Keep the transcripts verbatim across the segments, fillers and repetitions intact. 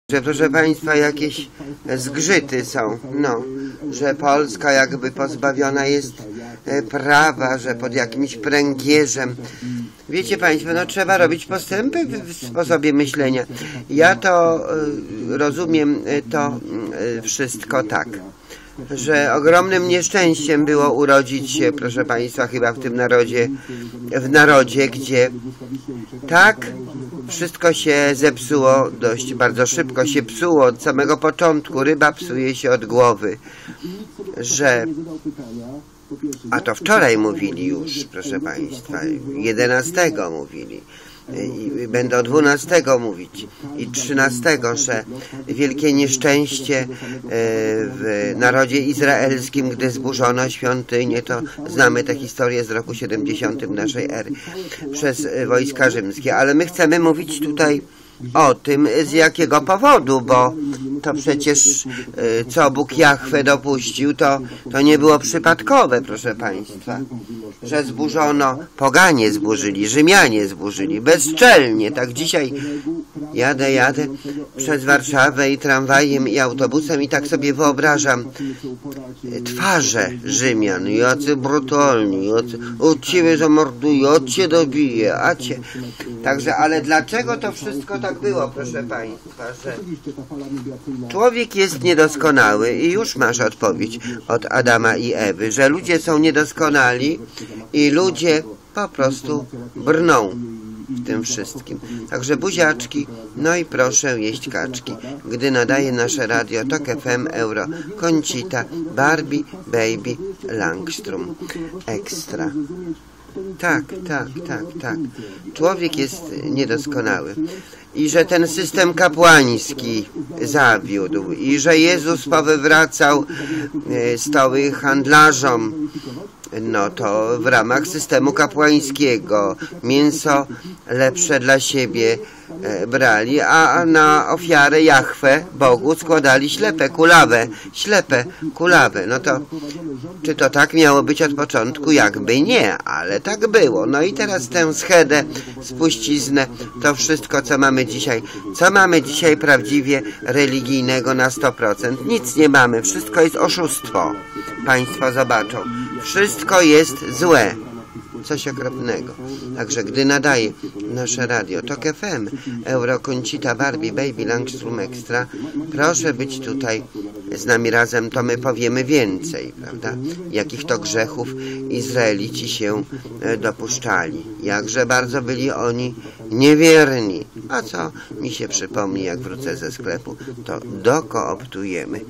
Że, proszę Państwa, jakieś zgrzyty są, no, że Polska jakby pozbawiona jest prawa, że pod jakimś pręgierzem. Wiecie Państwo, no trzeba robić postępy w sposobie myślenia. Ja to rozumiem to wszystko tak, że ogromnym nieszczęściem było urodzić się, proszę Państwa, chyba w tym narodzie, w narodzie, gdzie tak wszystko się zepsuło, dość bardzo szybko się psuło od samego początku. Ryba psuje się od głowy, że... A to wczoraj mówili już, proszę Państwa, jedenastego mówili. I będą dwunastego mówić i trzynastego, że wielkie nieszczęście w narodzie izraelskim, gdy zburzono świątynię, to znamy tę historię z roku siedemdziesiątego naszej ery przez wojska rzymskie, ale my chcemy mówić tutaj o tym, z jakiego powodu, bo to przecież co Bóg Jahwe dopuścił, to, to nie było przypadkowe, proszę Państwa, że zburzono, poganie zburzyli, Rzymianie zburzyli, bezczelnie. Tak dzisiaj jadę, jadę przez Warszawę i tramwajem i autobusem i tak sobie wyobrażam twarze Rzymian, jacy brutalni, jacy od ciebie zamorduje, od ciebie dobije, a cię. Także, ale dlaczego to wszystko tak było, proszę Państwa, że człowiek jest niedoskonały i już masz odpowiedź od Adama i Ewy, że ludzie są niedoskonali i ludzie po prostu brną w tym wszystkim. Także buziaczki, no i proszę jeść kaczki. Gdy nadaje nasze radio Tok F M, Euro, Koncita, Barbie, Baby, Langstrom, Ekstra. Tak, tak, tak, tak. Człowiek jest niedoskonały. I że ten system kapłański zawiódł. I że Jezus powywracał stoły handlarzom. No to w ramach systemu kapłańskiego mięso lepsze dla siebie brali, a na ofiarę Jahwe, Bogu, składali ślepe, kulawe, ślepe, kulawe. No to, czy to tak miało być od początku? Jakby nie, ale tak było. No i teraz tę schedę, spuściznę, to wszystko, co mamy dzisiaj. Co mamy dzisiaj prawdziwie religijnego na sto procent? Nic nie mamy, wszystko jest oszustwo. Państwo zobaczą. Wszystko jest złe. Coś okropnego. Także gdy nadaje nasze radio Tok F M, Euro, Koncita, Barbie, Baby, Langstrom, Ekstra, proszę być tutaj z nami razem, to my powiemy więcej, prawda? Jakich to grzechów Izraelici się dopuszczali. Jakże bardzo byli oni niewierni. A co mi się przypomni, jak wrócę ze sklepu, to dokooptujemy.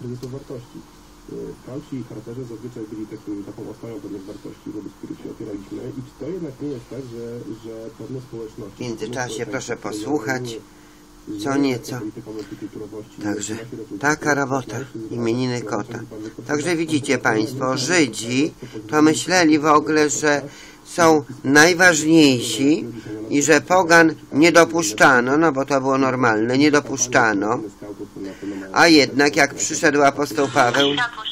W kaucji i charakterze zazwyczaj byli takim, taką ostoją pewnych wartości, wobec których się opieraliśmy. I to jednak nie jest tak, że, że pewne społeczności... W międzyczasie proszę posłuchać co nieco. Także taka robota, imieniny kota. Także widzicie Państwo, Żydzi to myśleli w ogóle, że są najważniejsi i że pogan nie dopuszczano, no bo to było normalne, nie dopuszczano. A jednak jak przyszedł apostoł Paweł,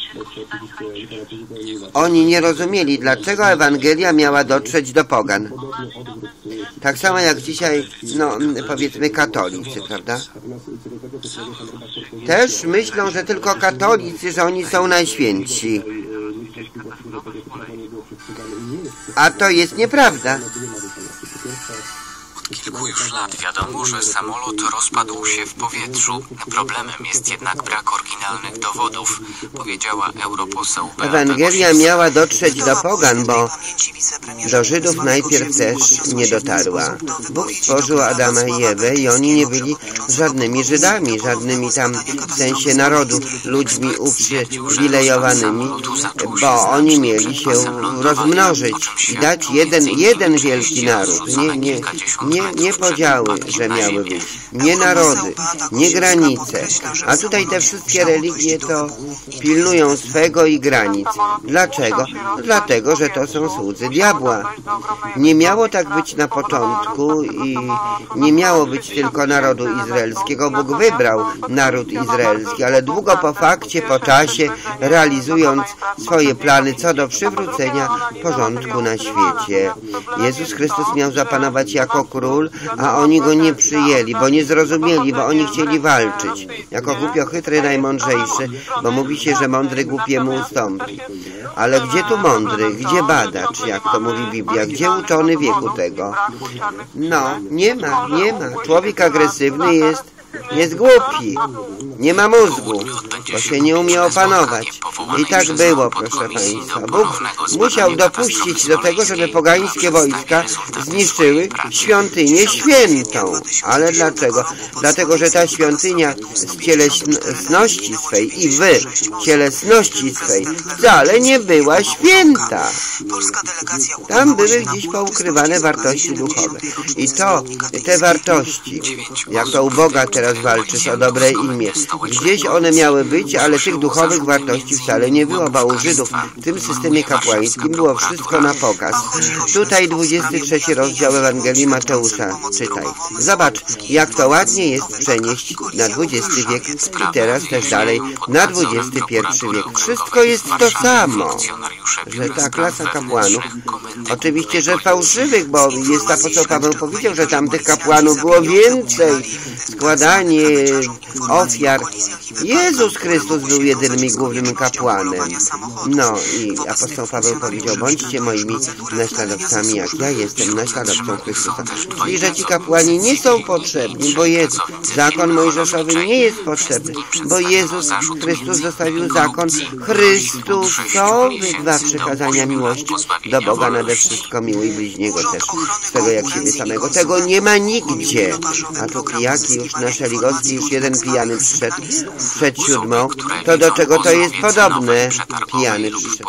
oni nie rozumieli, dlaczego Ewangelia miała dotrzeć do pogan. Tak samo jak dzisiaj, no powiedzmy katolicy, prawda? Też myślą, że tylko katolicy, że oni są najświętsi. A to jest nieprawda. Od kilku już lat wiadomo, że samolot rozpadł się w powietrzu. Problemem jest jednak brak oryginalnych dowodów, powiedziała europoseł Beata Ewangelia miała dotrzeć do pogan, bo do Żydów najpierw też nie dotarła. Bóg stworzył Adama i Ewę i oni nie byli żadnymi Żydami, żadnymi tam w sensie narodu, ludźmi uprzywilejowanymi, bo oni mieli się rozmnożyć i dać jeden, jeden wielki naród. Nie, nie, nie, nie podziały, że miały być, nie narody, nie granice. A tutaj te wszystkie religie to pilnują swego i granic. Dlaczego? Dlatego, że to są słudzy diabła. Nie miało tak być na początku i nie miało być tylko narodu izraelskiego. Bóg wybrał naród izraelski, ale długo po fakcie, po czasie, realizując swoje plany co do przywrócenia porządku na świecie. Jezus Chrystus miał zapanować jako król król, a oni go nie przyjęli, bo nie zrozumieli, bo oni chcieli walczyć. Jako głupio-chytry najmądrzejszy, bo mówi się, że mądry głupiemu ustąpi. Ale gdzie tu mądry? Gdzie badacz, jak to mówi Biblia? Gdzie uczony wieku tego? No, nie ma, nie ma. Człowiek agresywny jest Jest głupi, nie ma mózgu, bo się nie umie opanować. I tak było, proszę Państwa. Bóg musiał dopuścić do tego, żeby pogańskie wojska zniszczyły świątynię świętą. Ale dlaczego? Dlatego, że ta świątynia z cielesności swej i wy cielesności swej wcale nie była święta. Tam były gdzieś poukrywane wartości duchowe. I to, te wartości, jak to u Boga teraz walczysz o dobre imię. Gdzieś one miały być, ale tych duchowych wartości wcale nie było, bo u Żydów w tym systemie kapłańskim było wszystko na pokaz. Tutaj dwudziesty trzeci rozdział Ewangelii Mateusza. Czytaj. Zobacz, jak to ładnie jest przenieść na dwudziesty wiek i teraz też dalej na dwudziesty pierwszy wiek. Wszystko jest to samo, że ta klasa kapłanów, oczywiście, że fałszywych, bo jest apostoł Paweł powiedział, że tam tych kapłanów było więcej, składanie ofiar. Jezus Chrystus był jedynym i głównym kapłanem. No i apostoł Paweł powiedział, bądźcie moimi naśladowcami, jak ja jestem naśladowcą Chrystusa. Czyli, że ci kapłani nie są potrzebni, bo Jezus, zakon mojżeszowy nie jest potrzebny, bo Jezus Chrystus zostawił zakon Chrystusowy, dwa przykazania miłości do Boga nade wszystko, miłuj bliźniego też, z tego jak siebie samego. Tego nie ma nigdzie. A tu pijaki już na Szeligowski, już jeden pijany przyszedł przed siódmą. To do czego to jest podobne? Pijany przyszedł.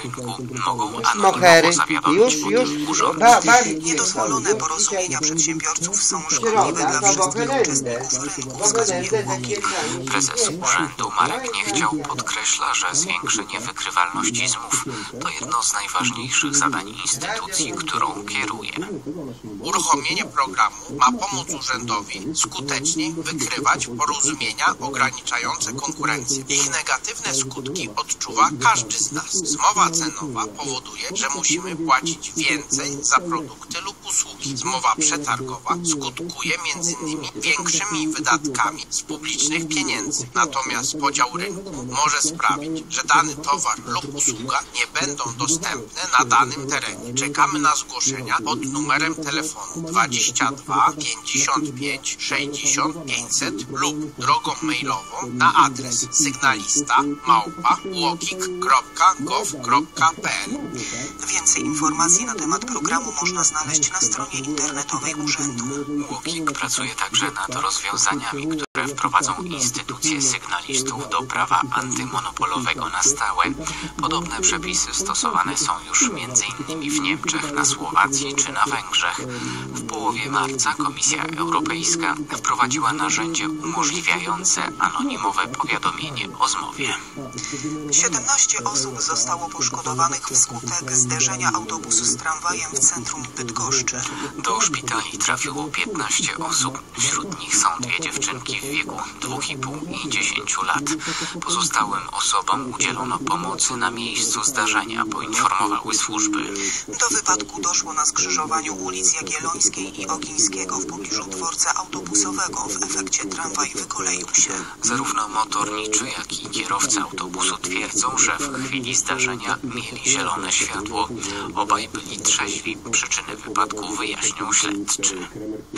Mohery. Już, już. Ba, Niedozwolone porozumienia przedsiębiorców są szkodliwe dla wszystkich uczestników rynku, wskazuje umowa. Prezes urzędu Marek Niechciał podkreśla, że zwiększenie wykrywalności zmów to jedno z najważniejszych zadań instytucji, którą kieruje. Uruchomienie programu ma pomóc urzędowi skutecznie wykrywać porozumienia ograniczające konkurencję. Ich negatywne skutki odczuwa każdy z nas. Zmowa cenowa powoduje, że musimy płacić więcej za produkty lub usługi. Zmowa przetargowa skutkuje między innymi większymi wydatkami z publicznych pieniędzy. Natomiast podział rynku może sprawić, że dany towar lub usługa nie będą dostępne na danym terenie. Czekamy na zgłoszenia pod numerem telefonu dwadzieścia dwa pięćdziesiąt pięć sześćdziesiąt pięćset lub drogą mailową na adres sygnalista małpa łokik kropka gov kropka pl. Więcej informacji na temat programu można znaleźć na stronie internetowej urzędu. UOKiK pracuje także nad rozwiązaniami, które wprowadzą instytucje sygnalistów do prawa antymonopolowego na stałe. Podobne przepisy stosowane są już między innymi w Niemczech, na Słowacji czy na Węgrzech. W połowie marca Komisja Europejska wprowadziła narzędzie umożliwiające anonimowe powiadomienie o zmowie. siedemnaście osób zostało poszkodowanych wskutek zderzenia autobusu z tramwajem w centrum Bydgoszczy. Do szpitali trafiło piętnaście osób. Wśród nich są dwie dziewczynki w wieku dwóch i pół i dziesięciu lat. Pozostałym osobom udzielono pomocy na miejscu zdarzenia, poinformowały służby. Do wypadku doszło na skrzyżowaniu ulic Jagiellońskiej i Ogińskiego w pobliżu dworca autobusowego. W efekcie tramwaj wykoleił się. Zarówno motorniczy, jak i kierowca autobusu twierdzą, że w chwili zdarzenia mieli zielone światło. Obaj byli trzeźwi. Przyczyny wypadku wyjaśnią śledczy.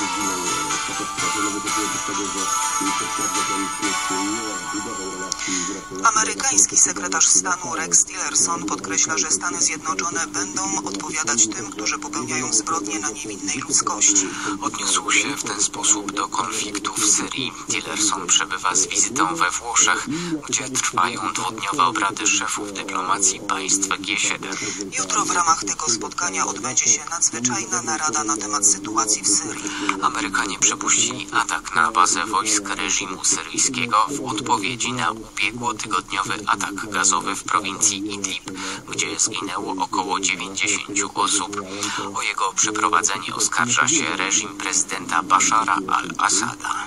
Amerykański sekretarz stanu Rex Tillerson podkreśla, że Stany Zjednoczone będą odpowiadać tym, którzy popełniają zbrodnie na niewinnej ludzkości. Odniósł się w ten sposób do konfliktu w Syrii. Tillerson przebywa z wizytą we Włoszech, gdzie trwają dwudniowe obrady szefów dyplomacji państw G siedem. Jutro w ramach tego spotkania odbędzie się nadzwyczajna narada na temat sytuacji w Syrii. Amerykanie przypuścili atak na bazę wojsk reżimu syryjskiego w odpowiedzi na ubiegłotygodniowy atak gazowy w prowincji Idlib, gdzie zginęło około dziewięćdziesięciu osób. O jego przeprowadzenie oskarża się reżim prezydenta Bashara al-Assada.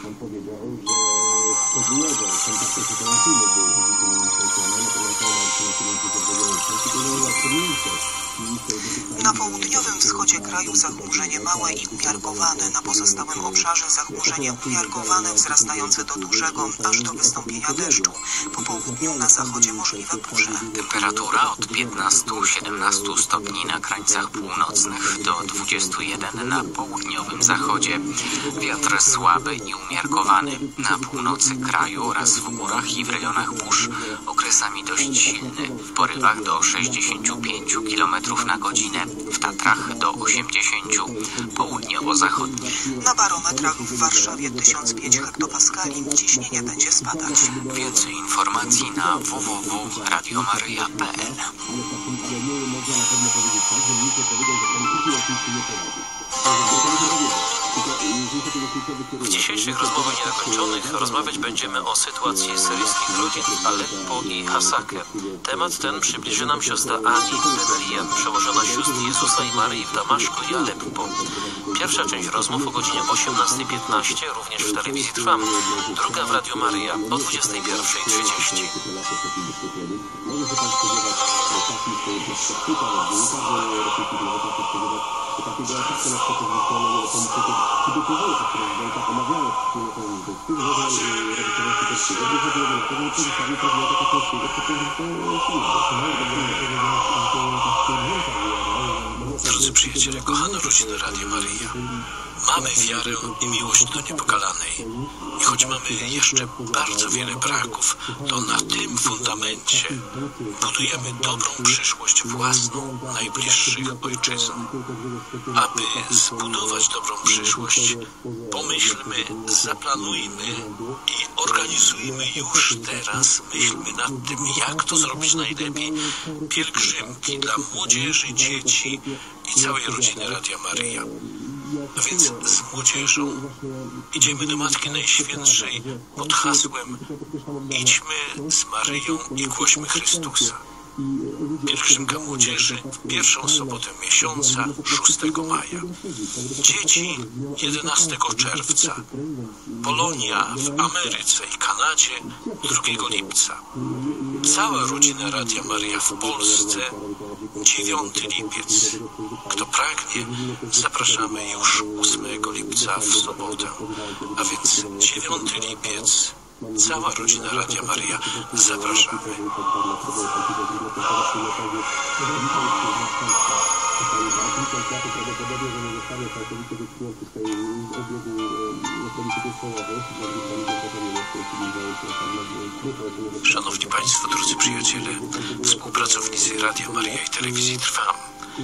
Na południowym wschodzie kraju zachmurzenie małe i umiarkowane, na pozostałym obszarze zachmurzenie umiarkowane wzrastające do dużego, aż do wystąpienia deszczu. Po południu na zachodzie możliwe burze. Temperatura od piętnastu do siedemnastu stopni na krańcach północnych do dwudziestu jeden na południowym zachodzie. Wiatr słaby i umiarkowany. Na północy kraju oraz w górach i w rejonach burz okresami dość silny. W porywach do sześćdziesięciu pięciu kilometrów na godzinę. W Tatrach do osiemdziesięciu. Południowo-zachodnie. Na barometrach w Warszawie tysiąc pięć hektopaskali. Ciśnienie będzie spadać. Więcej informacji na w w w kropka radio maryja kropka p l. W dzisiejszych rozmowach niedokończonych rozmawiać będziemy o sytuacji syryjskich rodzin w Aleppo i Hasake. Temat ten przybliży nam siostra Ani Bebelian, przełożona sióstr Jezusa i Maryi w Damaszku i Aleppo. Pierwsza część rozmów o godzinie osiemnastej piętnaście, również w telewizji Trwam. Druga w Radio Maryja o dwudziestej pierwszej trzydzieści. Takiego ataku na przeciwnikiem polityków przygotowuje się prezydenta, omawiało wspólnie z tym, że radykalności polskiego, że chodzi o to, że pozyskali prezydenta Kaczyńskiego w Drodzy przyjaciele, kochana rodzina Radia Maryja, mamy wiarę i miłość do Niepokalanej. I choć mamy jeszcze bardzo wiele braków, to na tym fundamencie budujemy dobrą przyszłość własną, najbliższych ojczyzn. Aby zbudować dobrą przyszłość, pomyślmy, zaplanujmy i organizujmy już teraz, myślmy nad tym, jak to zrobić najlepiej. Pielgrzymki dla młodzieży, dzieci i całej rodziny Radia Maryja. A więc z młodzieżą idziemy do Matki Najświętszej pod hasłem idźmy z Maryją i głośmy Chrystusa. Pielgrzymka młodzieży w pierwszą sobotę miesiąca, szóstego maja. Dzieci jedenastego czerwca. Polonia w Ameryce i Kanadzie drugiego lipca. Cała rodzina Radia Maryja w Polsce dziewiąty lipiec. Kto pragnie, zapraszamy już ósmego lipca w sobotę. A więc dziewiąty lipiec. Cała rodzina Radia Maryja, zapraszamy. Szanowni Państwo, drodzy przyjaciele, współpracownicy Radia Maryja i Telewizji Trwam.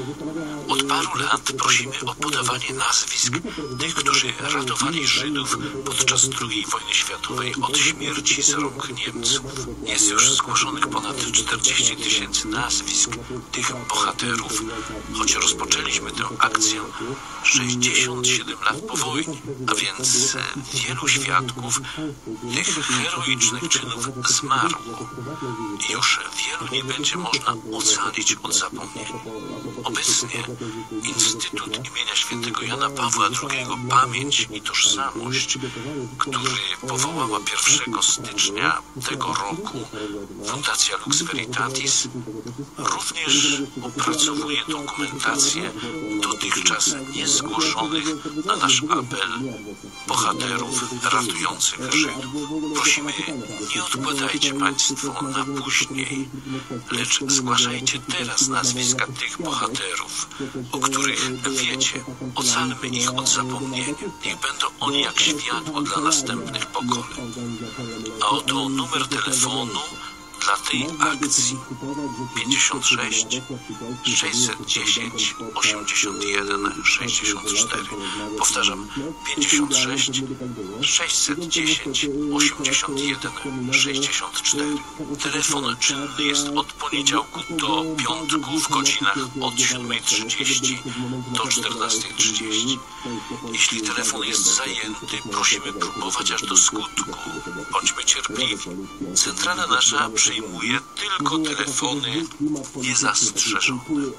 Od paru lat prosimy o podawanie nazwisk tych, którzy ratowali Żydów podczas drugiej wojny światowej od śmierci z rąk Niemców. Jest już zgłoszonych ponad czterdzieści tysięcy nazwisk tych bohaterów, choć rozpoczęliśmy tę akcję sześćdziesiąt siedem lat po wojnie, a więc wielu świadków tych heroicznych czynów zmarło i już wielu nie będzie można ocalić od zapomnienia. Obecnie Instytut imienia świętego Jana Pawła drugiego Pamięć i Tożsamość, który powołała pierwszego stycznia tego roku Fundacja Lux Veritatis, również opracowuje dokumentację dotychczas niezgłoszonych na nasz apel bohaterów ratujących Żydów. Prosimy, nie odkładajcie Państwo na później, lecz zgłaszajcie teraz nazwiska tych bohaterów, o których wiecie. Ocalmy ich od zapomnienia. Niech będą oni jak światło dla następnych pokoleń. A oto numer telefonu dla tej akcji pięćdziesiąt sześć sześćset dziesięć osiemdziesiąt jeden sześćdziesiąt cztery. Powtarzam, pięćdziesiąt sześć sześćset dziesięć osiemdziesiąt jeden sześćdziesiąt cztery. Telefon czynny jest od poniedziałku do piątku w godzinach od siódmej trzydzieści do czternastej trzydzieści. Jeśli telefon jest zajęty, prosimy próbować aż do skutku. Bądźmy cierpliwi. Centrala nasza przyjmuje tylko telefony niezastrzeżone.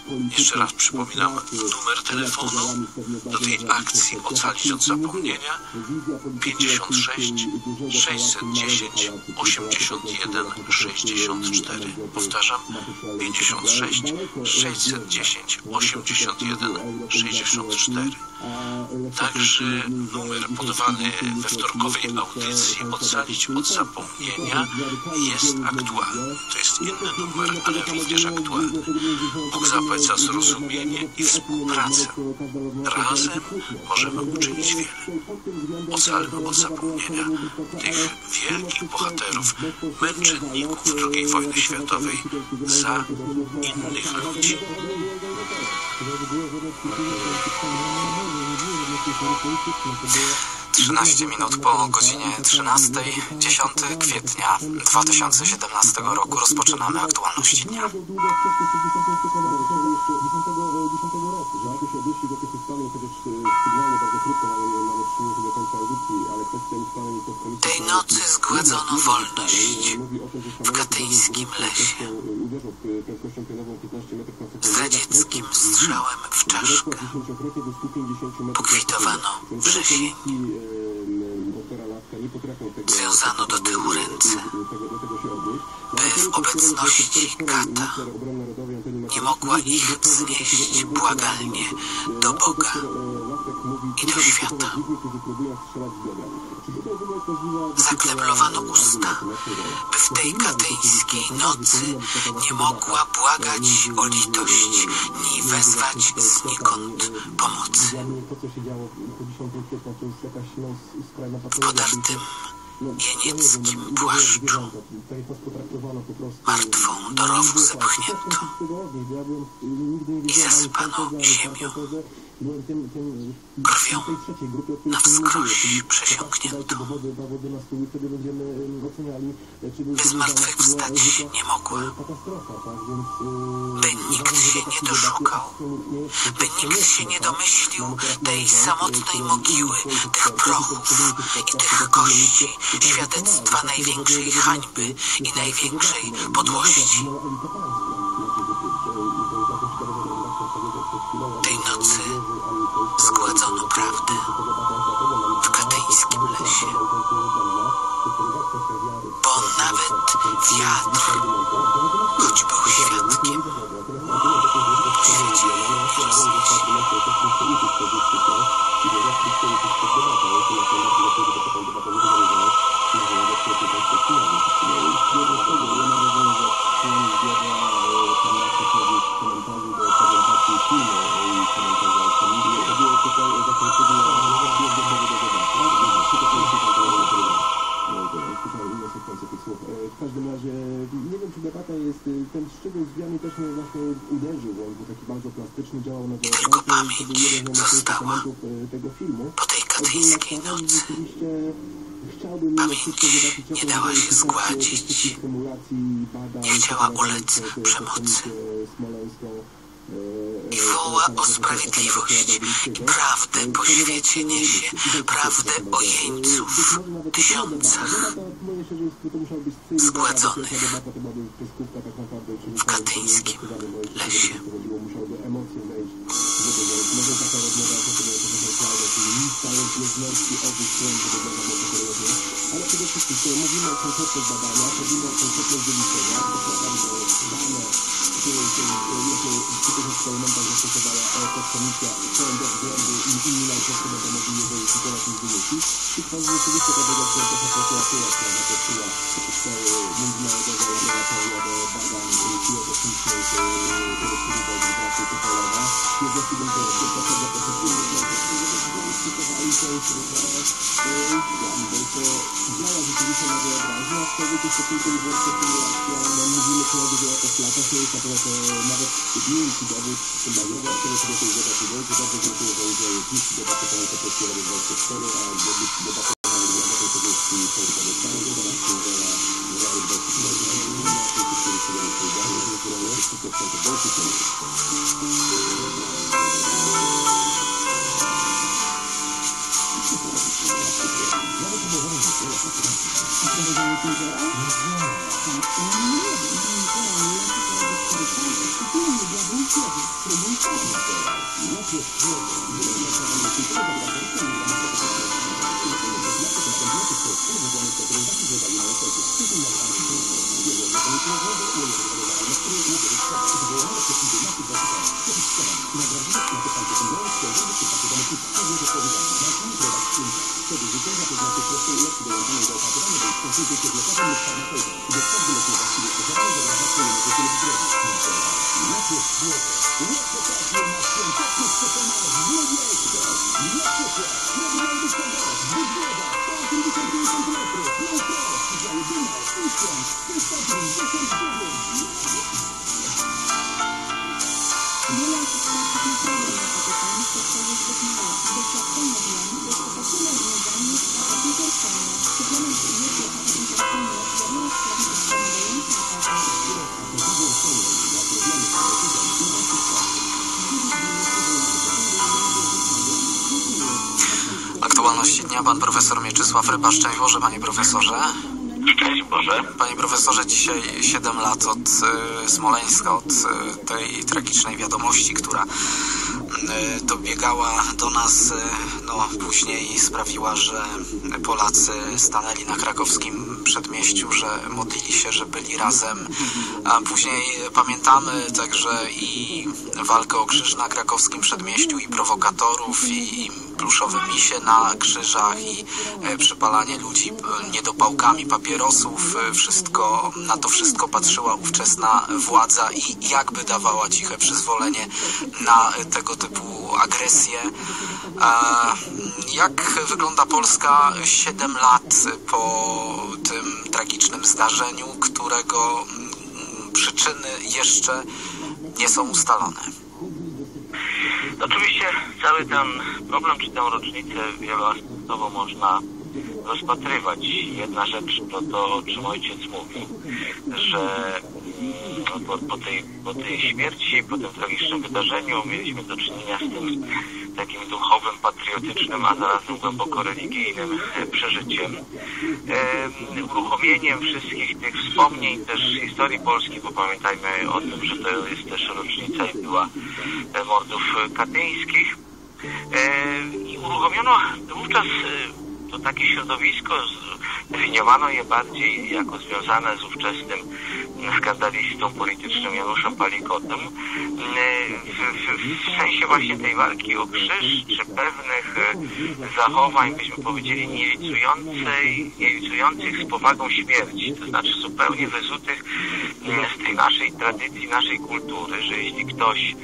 Jeszcze raz przypominam numer telefonu do tej akcji Ocalić od zapomnienia pięćdziesiąt sześć sześćset dziesięć osiemdziesiąt jeden sześćdziesiąt cztery. Powtarzam, pięćdziesiąt sześć sześćset dziesięć osiemdziesiąt jeden sześćdziesiąt cztery. Także numer podawany we wtorkowej audycji Ocalić od zapomnienia jest aktualny. To jest inny numer, ale również aktualny. Bóg zapłać za zrozumienie i współpracę. Razem możemy uczynić wiele. Ocalmy od zapomnienia tych wielkich bohaterów, męczenników drugiej wojny światowej za innych ludzi. trzynaście minut po godzinie trzynastej, dziesiątego kwietnia dwa tysiące siedemnastego roku rozpoczynamy aktualności dnia. Tej nocy zgładzono wolność w katyńskim lesie. Zdradzieckim strzałem w czaszkę pokwitowano wrzesień. Związano do tyłu ręce, by w obecności kata nie mogła ich wznieść błagalnie do Boga i do świata. Zakneblowano usta, by w tej katyńskiej nocy nie mogła błagać o litość, ni wezwać znikąd pomocy. W podartym jenieckim płaszczu martwą do rowu zepchnięto i zasypano ziemią. Krwią na wskroś przesiąknięto. By zmartwychwstać nie mogła. By nikt się nie doszukał. By nikt się nie domyślił tej samotnej mogiły, tych prochów i tych kości, świadectwa największej hańby i największej podłości. Tej nocy zgładzono prawdę w katyńskim lesie, bo nawet wiatr, choć był świadkiem, poświęcił nie rozniesie. W każdym razie nie wiem, czy debata jest, ten szczegół z drzwiami też mnie właśnie uderzył, bo on był taki bardzo plastyczny, działał na Tylko pamięć została tego filmu. po tej katyńskiej nocy. Chciałbym Pamięć nie dała się zgładzić, nie chciała ulec przemocy i woła o sprawiedliwość i prawdę po świecie niesie, prawdę o jeńców w tysiącach zgładzonych w katyńskim lesie. Ale przede wszystkim, skoro mówimy o konkretnych badaniach, mówimy o konkretnych wyliczeniach, dane, które się w tych eksperymentach zastosowała komisja, są do względu i inni nauczyciele będą mogli je weryfikować i wyniki. I to rzeczywiście ta wydarzenia trochę prokuratura sprawa toczyła międzynarodowa laboratoria do badań biotechnicznych, które próbowały pracy Tupolewa. Jednostki będą pracować do efektywnych nauczycieli, żeby weryfikowali to, że działa rzeczywiście na wyobraźnię, a wtedy to jest tylko i wyłącznie symulacja. No, mówimy tu o dużo latach, to jest akurat nawet mniejszy dowód symulajowy, a wtedy sobie tej debaty dojdzie. Dobrze, dziękuję za udział w dziś debaty Pamięta Polskiego dwadzieścia cztery, a do dziś debaty Pamięta Polskiego Polska do Stanu, teraz Księżela Real dwadzieścia cztery, na tej historii sobie nie powiedziałem, że niektóre jest tylko w tamtym bolszu, to nie jest. Aktualności dnia pan profesor Mieczysław Ryba. Szczęść Boże, panie profesorze. Szczęść Boże. Panie profesorze, dzisiaj siedem lat od y, Smoleńska, od y, tej tragicznej wiadomości, która y, dobiegała do nas, y, no później sprawiła, że Polacy stanęli na krakowskim przedmieściu, że modlili się, że byli razem. A później pamiętamy także i walkę o krzyż na krakowskim przedmieściu, i prowokatorów, i, i pluszowe misie na krzyżach, i e, przypalanie ludzi niedopałkami papierosów. Wszystko, na to wszystko patrzyła ówczesna władza i jakby dawała ciche przyzwolenie na tego typu agresję. E, jak wygląda Polska siedem lat po tym tragicznym zdarzeniu, którego przyczyny jeszcze nie są ustalone? Oczywiście cały ten problem, czy tę rocznicę wieloaspektowo można rozpatrywać. Jedna rzecz to to, o czym ojciec mówił, że po, po, tej, po tej śmierci, po tym tragicznym wydarzeniu mieliśmy do czynienia z tym takim duchowym, patriotycznym, a zarazem głęboko religijnym przeżyciem. E, uruchomieniem wszystkich tych wspomnień też historii Polski, bo pamiętajmy o tym, że to jest też rocznica i była mordów katyńskich. E, I uruchomiono wówczas to takie środowisko, definiowano je bardziej jako związane z ówczesnym skandalistą politycznym Januszem Palikotem, w, w, w sensie właśnie tej walki o krzyż, czy pewnych zachowań, byśmy powiedzieli, nielicującej, nielicujących z powagą śmierci, to znaczy zupełnie wyzutych z tej naszej tradycji, naszej kultury, że jeśli ktoś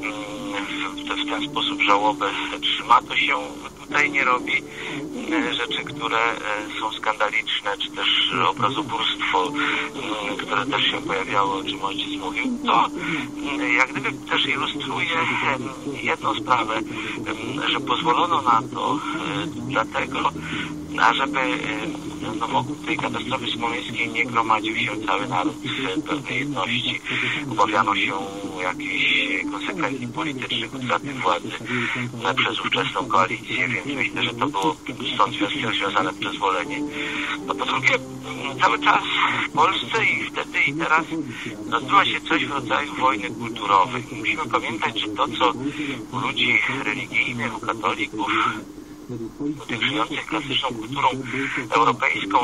w, w ten sposób żałobę trzyma, to się tutaj nie robi rzeczy, które są skandaliczne, czy też obrazobórstwo, które też się pojawiało, o czym ojciec mówił, to jak gdyby też ilustruje jedną sprawę, że pozwolono na to dlatego, ażeby no, wokół tej katastrofy smoleńskiej nie gromadził się cały naród w pewnej jedności. Obawiano się jakichś konsekwencji politycznych utraty władzy przez ówczesną koalicję, więc myślę, że to było stąd związane przyzwolenie. No po drugie, cały czas w Polsce i wtedy i teraz rozbywa się coś w rodzaju wojny kulturowej. Musimy pamiętać, że to, co u ludzi religijnych, u katolików, u tych żyjących klasyczną kulturą europejską,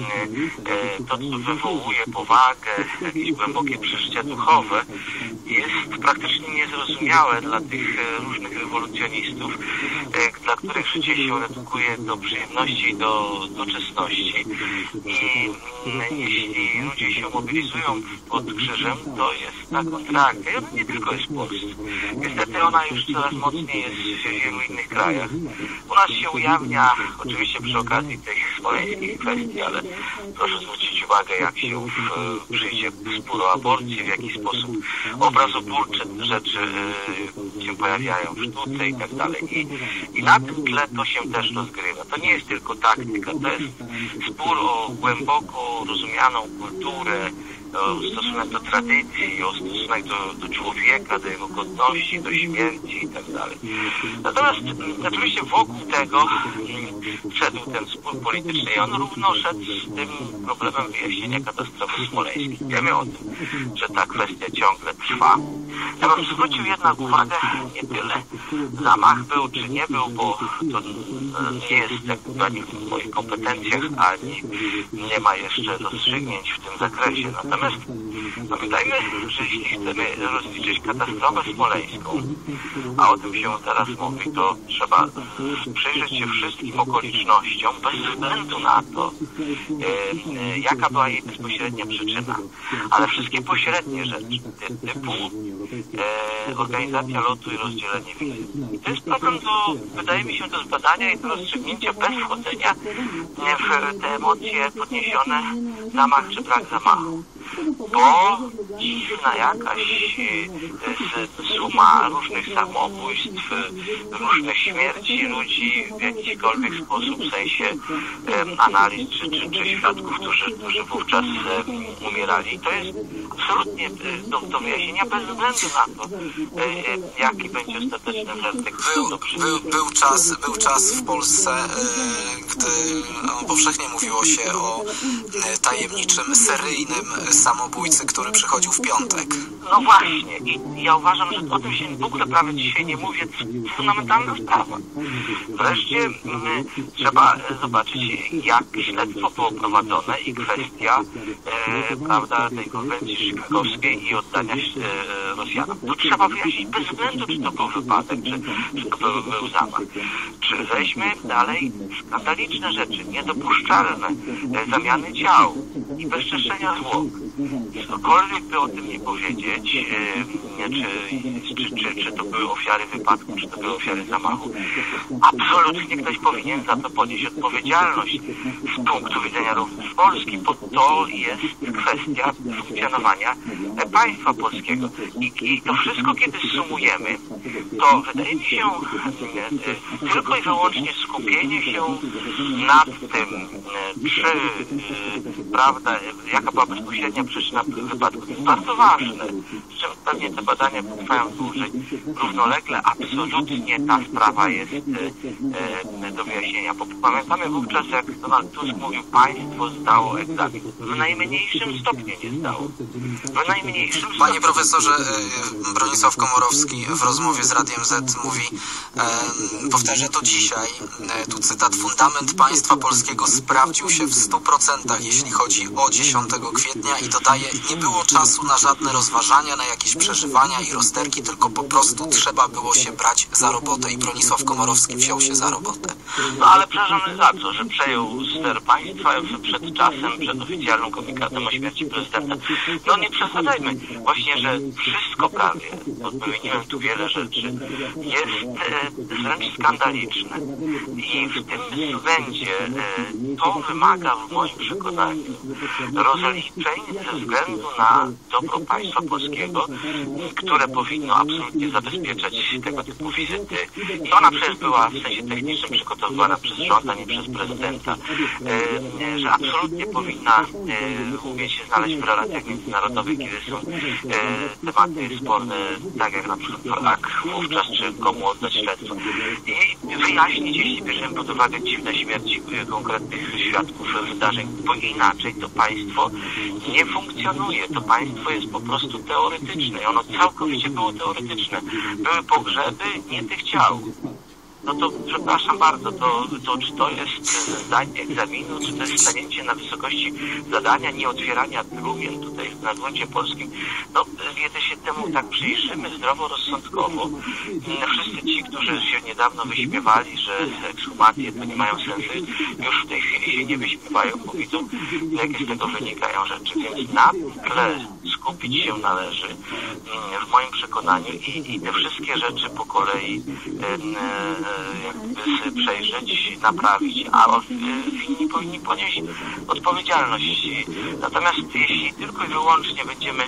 to, co wywołuje powagę, jakieś głębokie przeżycia duchowe, jest praktycznie niezrozumiałe dla tych różnych rewolucjonistów, dla których życie się redukuje do przyjemności i do doczesności. I jeśli ludzie się mobilizują pod krzyżem, to jest ta kontraakcja. I ona nie tylko jest w Polsce. Niestety ona już coraz mocniej jest w wielu innych krajach. U nas się ujawnia, oczywiście przy okazji tych smoleńskich kwestii, ale proszę zwrócić uwagę, jak się w, przyjdzie spór o aborcję, w jaki sposób obrazobórcze rzeczy y, się pojawiają w sztuce i tak dalej. I, I na tym tle to się też rozgrywa. To nie jest tylko taktyka, to jest spór o głęboko rozumianą kulturę, o stosunek do tradycji, o stosunek do, do człowieka, do jego godności, do śmierci i tak dalej. Natomiast oczywiście wokół tego szedł ten spór polityczny i on równo szedł z tym problemem wyjaśnienia katastrofy smoleńskiej. Wiemy o tym, że ta kwestia ciągle trwa. Ja bym zwrócił jednak uwagę, nie tyle zamach był czy nie był, bo to nie jest jakby ani w moich kompetencjach, ani nie ma jeszcze rozstrzygnięć w tym zakresie. Natomiast pamiętajmy, że jeśli chcemy rozliczyć katastrofę smoleńską, a o tym się teraz mówi, to trzeba przyjrzeć się wszystkim okolicznościom bez względu na to, e, e, jaka była jej bezpośrednia przyczyna. Ale wszystkie pośrednie rzeczy, typu e, organizacja lotu i rozdzielenie wizy. I to jest problem do, wydaje mi się, do zbadania i do rozstrzygnięcia bez wchodzenia w te emocje podniesione, zamach czy brak zamachu. Bo dziwna jakaś suma różnych samobójstw, różnych śmierci ludzi w jakikolwiek sposób, w sensie e, analiz czy, czy, czy świadków, którzy, którzy wówczas e, umierali. To jest absolutnie do, do wyjaśnienia bez względu na to, e, jaki będzie ostateczny werdykt. Był, był, był, czas, był czas w Polsce, e, gdy no, powszechnie mówiło się o e, tajemniczym, seryjnym samobójcy, który przychodził w piątek. No właśnie. I ja uważam, że o tym się w ogóle prawie dzisiaj nie mówi. To jest fundamentalna sprawa. Wreszcie m, trzeba zobaczyć, jak śledztwo było prowadzone i kwestia e, prawda, tej konwencji chicagowskiej i oddania e, Rosjanom. To trzeba wyjaśnić bez względu, czy to był wypadek, czy, czy to był, był zamach. Czy weźmy dalej skandaliczne rzeczy, niedopuszczalne e, zamiany ciał i bezczeszczenia zwłok. Cokolwiek by o tym nie powiedzieć, e, czy, czy, czy, czy to były ofiary wypadku, czy to były ofiary zamachu, absolutnie ktoś powinien za to ponieść odpowiedzialność z punktu widzenia również Polski, bo to jest kwestia funkcjonowania państwa polskiego. I, i to wszystko, kiedy sumujemy, to wydaje mi się e, tylko i wyłącznie skupienie się nad tym, e, czy e, prawda, jaka była bezpośrednia przyczyna wypadku. To jest bardzo ważne, z czym pewnie te badania trwają dłużej. Równolegle absolutnie ta sprawa jest e, e, do wyjaśnienia. Bo pamiętamy wówczas, jak Donald Tusk mówił, państwo zdało egzamin. W najmniejszym stopniu nie zdało. W najmniejszym stopniu. Panie profesorze, e, Bronisław Komorowski w rozmowie z Radiem Z mówi, e, powtarzę to dzisiaj, e, tu cytat, fundament państwa polskiego sprawdził się w stu procentach, jeśli chodzi o dziesiątego kwietnia i dodaje, nie było czasu na żadne rozważania, na jakieś przeżywania i rozterki, tylko po prostu trzeba było się brać za robotę i Bronisław Komorowski wziął się za robotę. No ale przepraszam za co, że przejął ster państwa przed czasem, przed oficjalnym komunikatem o śmierci prezydenta. No nie przesadzajmy. Właśnie, że wszystko prawie, bo wymieniłem tu wiele rzeczy, jest e, wręcz skandaliczne. I w tym względzie e, to wymaga w moim przekonaniu rozliczeń ze względu na dobro państwa polskiego, które powinno absolutnie zabezpieczać tego typu wizyty. I ona przecież była w sensie technicznym przygotowywana przez rząd, a nie przez prezydenta, e, że absolutnie powinna e, umieć się znaleźć w relacjach międzynarodowych, kiedy są e, tematy sporne, tak jak na przykład Polak wówczas, czy komu oddać śledztwo. I wyjaśnić, jeśli bierzemy pod uwagę dziwne śmierci konkretnych świadków wydarzeń, bo inaczej to państwo nie funkcjonuje. To państwo jest po prostu teoretyczne i ono całkowicie było teoretyczne. Były pogrzeby nie tych ciał. No to przepraszam bardzo, to, to czy to jest zdanie egzaminu, czy to jest stanięcie na wysokości zadania, nie otwierania trumien tutaj na gruncie polskim. No, kiedy się temu tak przyjrzymy zdroworozsądkowo, wszyscy ci, którzy się niedawno wyśpiewali, że ekshumacje to nie mają sensu, już w tej chwili się nie wyśpiewają, bo widzą, jakie z tego wynikają rzeczy. Więc na tle skupić się należy, w moim przekonaniu, i, i te wszystkie rzeczy po kolei e, jakby przejrzeć, naprawić, a winni powinni ponieść odpowiedzialność. Natomiast jeśli tylko i wyłącznie będziemy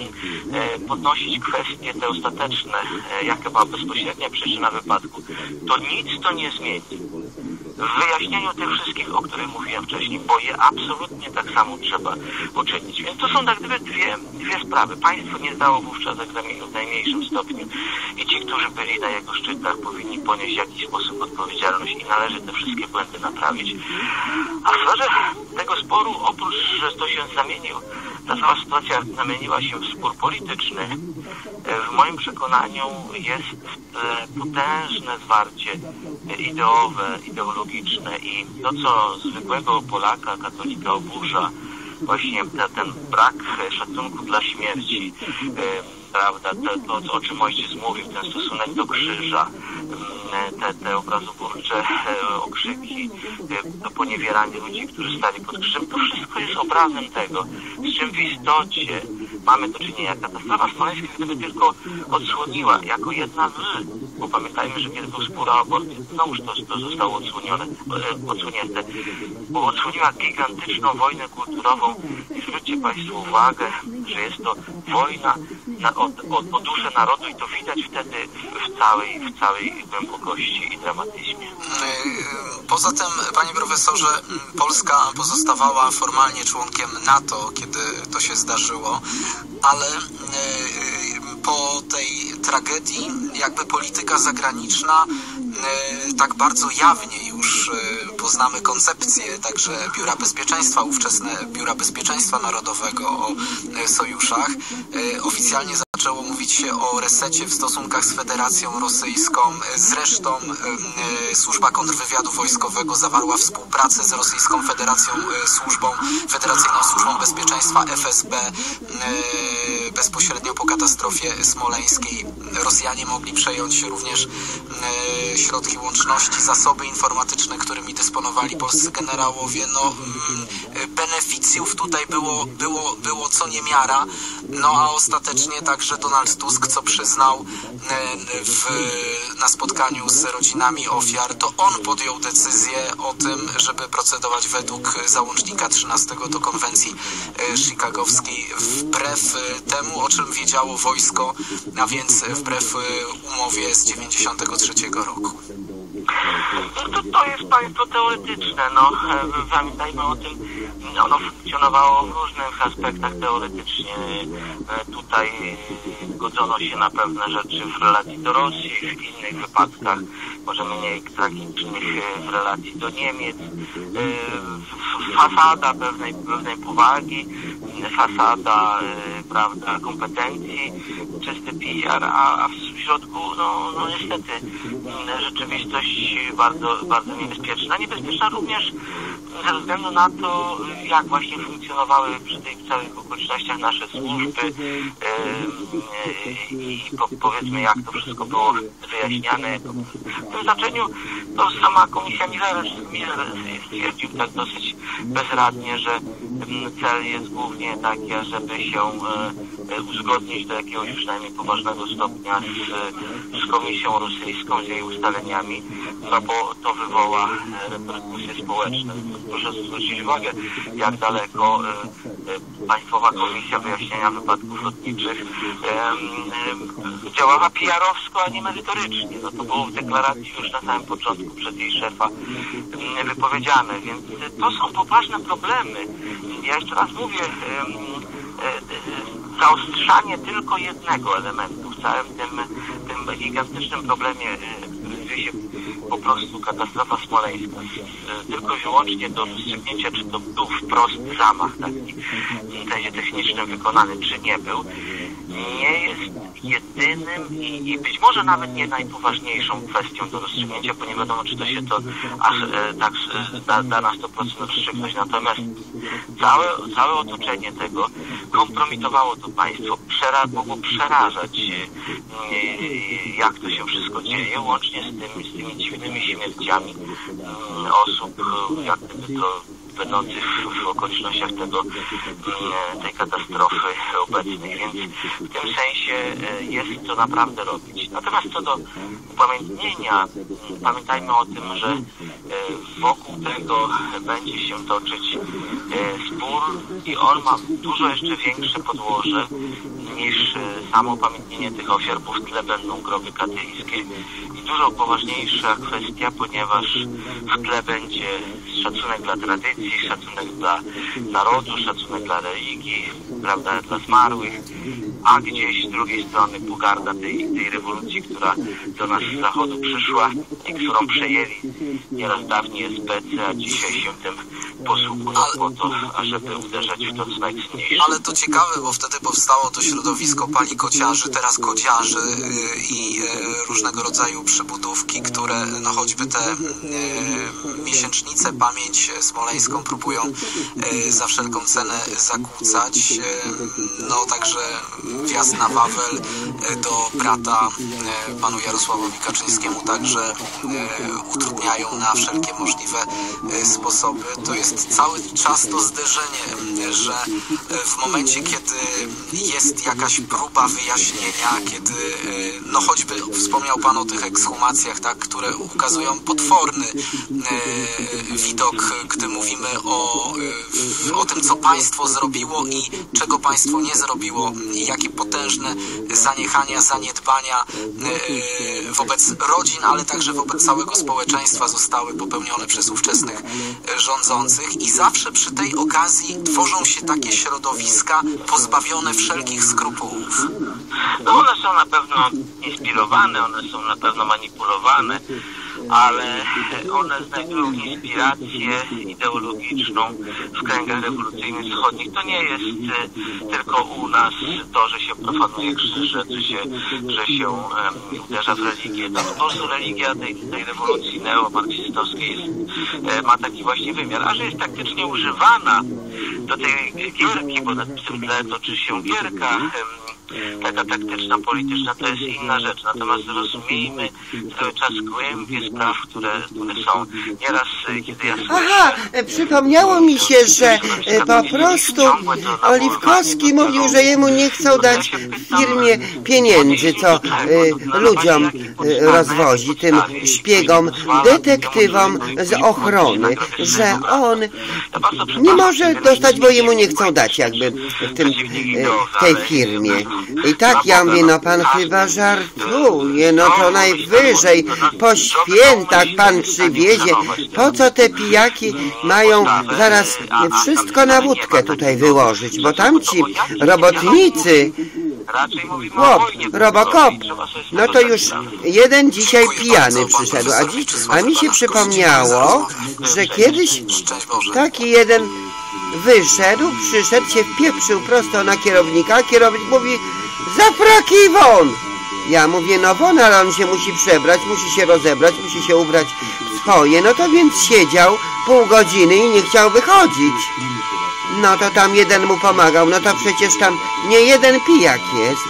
podnosić kwestie te ostateczne, jaka była bezpośrednia przyczyna wypadku, to nic to nie zmieni. w wyjaśnieniu tych wszystkich, o których mówiłem wcześniej, bo je absolutnie tak samo trzeba uczynić. Więc to są tak gdyby dwie, dwie sprawy. Państwo nie zdało wówczas egzaminu w najmniejszym stopniu i ci, którzy byli na jego szczytach, powinni ponieść w jakiś sposób odpowiedzialność i należy te wszystkie błędy naprawić. A w sferze tego sporu, oprócz, że to się zamienił, ta cała sytuacja zamieniła się w spór polityczny, w moim przekonaniu jest potężne zwarcie ideowe, ideologiczne i to, co zwykłego Polaka, katolika oburza, właśnie te, ten brak szacunku dla śmierci, prawda, to, to, o czym ojciec mówił, ten stosunek do krzyża, te, te obrazoburcze okrzyki, to poniewieranie ludzi, którzy stali pod krzyżem, to wszystko jest obrazem tego, z czym w istocie mamy do czynienia. Katastrofa smoleńska gdyby tylko odsłoniła jako jedna z, bo pamiętajmy, że kiedy był spór o aborcję, znowuż to, to zostało odsłonione, odsłonięte, bo odsłoniła gigantyczną wojnę kulturową i zwróćcie Państwo uwagę, że jest to wojna na, o, o, o duszę narodu i to widać wtedy w całej, w całej głębokości i dramatyzmie. Poza tym, panie profesorze, Polska pozostawała formalnie członkiem NATO, kiedy to się zdarzyło, ale po tej tragedii jakby polityka zagraniczna tak bardzo jawnie już poznamy koncepcję także Biura Bezpieczeństwa, ówczesne Biura Bezpieczeństwa Narodowego o sojuszach. Oficjalnie zaczęło mówić się o resecie w stosunkach z Federacją Rosyjską. Zresztą Służba Kontrwywiadu Wojskowego zawarła współpracę z Rosyjską Federacją Służbą, Federacyjną Służbą Bezpieczeństwa F S B bezpośrednio po katastrofie smoleńskiej. Rosjanie mogli przejąć również środki łączności, zasoby informatyczne, którymi dysponowali polscy generałowie. No, beneficjów tutaj było, było, było co niemiara, no a ostatecznie także Donald Tusk, co przyznał w, na spotkaniu z rodzinami ofiar, to on podjął decyzję o tym, żeby procedować według załącznika trzynastego do konwencji chicagowskiej, wbrew temu, o czym wiedziało wojsko, a więc wbrew umowie z dziewięćdziesiątego trzeciego roku. No to, to jest państwo teoretyczne, no pamiętajmy o tym, ono funkcjonowało w różnych aspektach teoretycznie. Tutaj godzono się na pewne rzeczy w relacji do Rosji, w innych wypadkach, może mniej tragicznych, w relacji do Niemiec. Fasada pewnej, pewnej powagi, fasada, prawda, kompetencji, czysty P R, a, a w środku, no, no niestety, rzeczywistość bardzo, bardzo niebezpieczna. Niebezpieczna również ze względu na to, jak właśnie funkcjonowały przy tych całych okolicznościach nasze służby i po, powiedzmy, jak to wszystko było wyjaśniane. W tym znaczeniu to sama komisja Miller stwierdził tak dosyć bezradnie, że cel jest głównie taki, żeby się uzgodnić do jakiegoś przynajmniej poważnego stopnia z, z komisją rosyjską, z jej ustaleniami, no bo to wywoła reperkusje społeczne. Proszę zwrócić uwagę, jak daleko Państwowa Komisja Wyjaśniania Wypadków Lotniczych działała P R-owsko, a nie merytorycznie. No to było w deklaracji już na samym początku przez jej szefa wypowiedziane, więc to są poważne problemy. Ja jeszcze raz mówię, zaostrzanie tylko jednego elementu w całym tym, tym gigantycznym problemie, który zwie się po prostu katastrofa smoleńska, tylko i wyłącznie do rozstrzygnięcia, czy to był wprost zamach taki w sensie technicznym wykonany, czy nie był, nie jest jedynym i, i być może nawet nie najpoważniejszą kwestią do rozstrzygnięcia, bo nie wiadomo, czy to się to aż e, tak da, da na sto procent rozstrzygnąć. Natomiast całe, całe otoczenie tego kompromitowało to państwo, przera mogło przerażać, e, jak to się wszystko dzieje, łącznie z tymi, z tymi dziwnymi śmierciami e, osób, jak gdyby to będących w okolicznościach tego, tej katastrofy obecnej, więc w tym sensie jest co naprawdę robić. Natomiast co do upamiętnienia, pamiętajmy o tym, że wokół tego będzie się toczyć spór i on ma dużo jeszcze większe podłoże niż samo upamiętnienie tych ofiar, bo w tle będą groby katolickie i dużo poważniejsza kwestia, ponieważ w tle będzie szacunek dla tradycji, szacunek dla narodu, szacunek dla religii, prawda, dla zmarłych, a gdzieś z drugiej strony pogarda tej, tej rewolucji, która do nas z zachodu przyszła i którą przejęli nieraz dawniej S B C, a dzisiaj się tym posługują po to, ażeby uderzać w to, co najcenniejsze. Ale to ciekawe, bo wtedy powstało to środowisko palikociarzy, teraz kociarzy i różnego rodzaju przybudówki, które no choćby te miesięcznice, pamięć smoleńską próbują za wszelką cenę zakłócać. No także wjazd na Wawel do brata panu Jarosławowi Kaczyńskiemu także utrudniają na wszelkie możliwe sposoby. To jest cały czas to zderzenie, że w momencie, kiedy jest jakaś próba wyjaśnienia, kiedy no choćby wspomniał pan o tych ekshumacjach, tak, które ukazują potworny widok, gdy mówimy o, o tym, co państwo zrobiło i czego państwo nie zrobiło, i jakie potężne zaniechania, zaniedbania wobec rodzin, ale także wobec całego społeczeństwa zostały popełnione przez ówczesnych rządzących i zawsze przy tej okazji tworzą się takie środowiska pozbawione wszelkich skrupułów. No one są na pewno inspirowane, one są na pewno manipulowane, ale one znajdują inspirację ideologiczną w kręgach rewolucyjnych wschodnich. To nie jest tylko u nas to, że się profanuje krzyże, czy się, że się um, uderza w religię. To po prostu religia tej, tej rewolucji neomarksistowskiej jest, e, ma taki właśnie wymiar, a że jest taktycznie używana do tej gierki, bo na tym tle toczy się gierka, taka taktyczna, polityczna, to jest inna rzecz. Natomiast zrozumiejmy cały czas głębie spraw, które, które są. Nieraz, kiedy ja słyszę... Aha, przypomniało mi się, że po prostu Oliwkowski mówił, że jemu nie chcą dać w firmie pieniędzy, co y, ludziom y, rozwozi, tym szpiegom, detektywom z ochrony, że on nie może dostać, bo jemu nie chcą dać jakby w, tym, y, w tej firmie. I tak ja mówię, no pan chyba żartuje, no to najwyżej po świętach pan przywiezie. Po co te pijaki mają zaraz wszystko na wódkę tutaj wyłożyć, bo tamci robotnicy, chłop, Robocop, no to już jeden dzisiaj pijany przyszedł, a, dziś, a mi się przypomniało, że kiedyś taki jeden wyszedł, przyszedł, się wpieprzył prosto na kierownika, a kierownik mówi: za fraki won! Ja mówię, no won, ale on się musi przebrać, musi się rozebrać, musi się ubrać w swoje, no to więc siedział pół godziny i nie chciał wychodzić. No to tam jeden mu pomagał, no to przecież tam nie jeden pijak jest.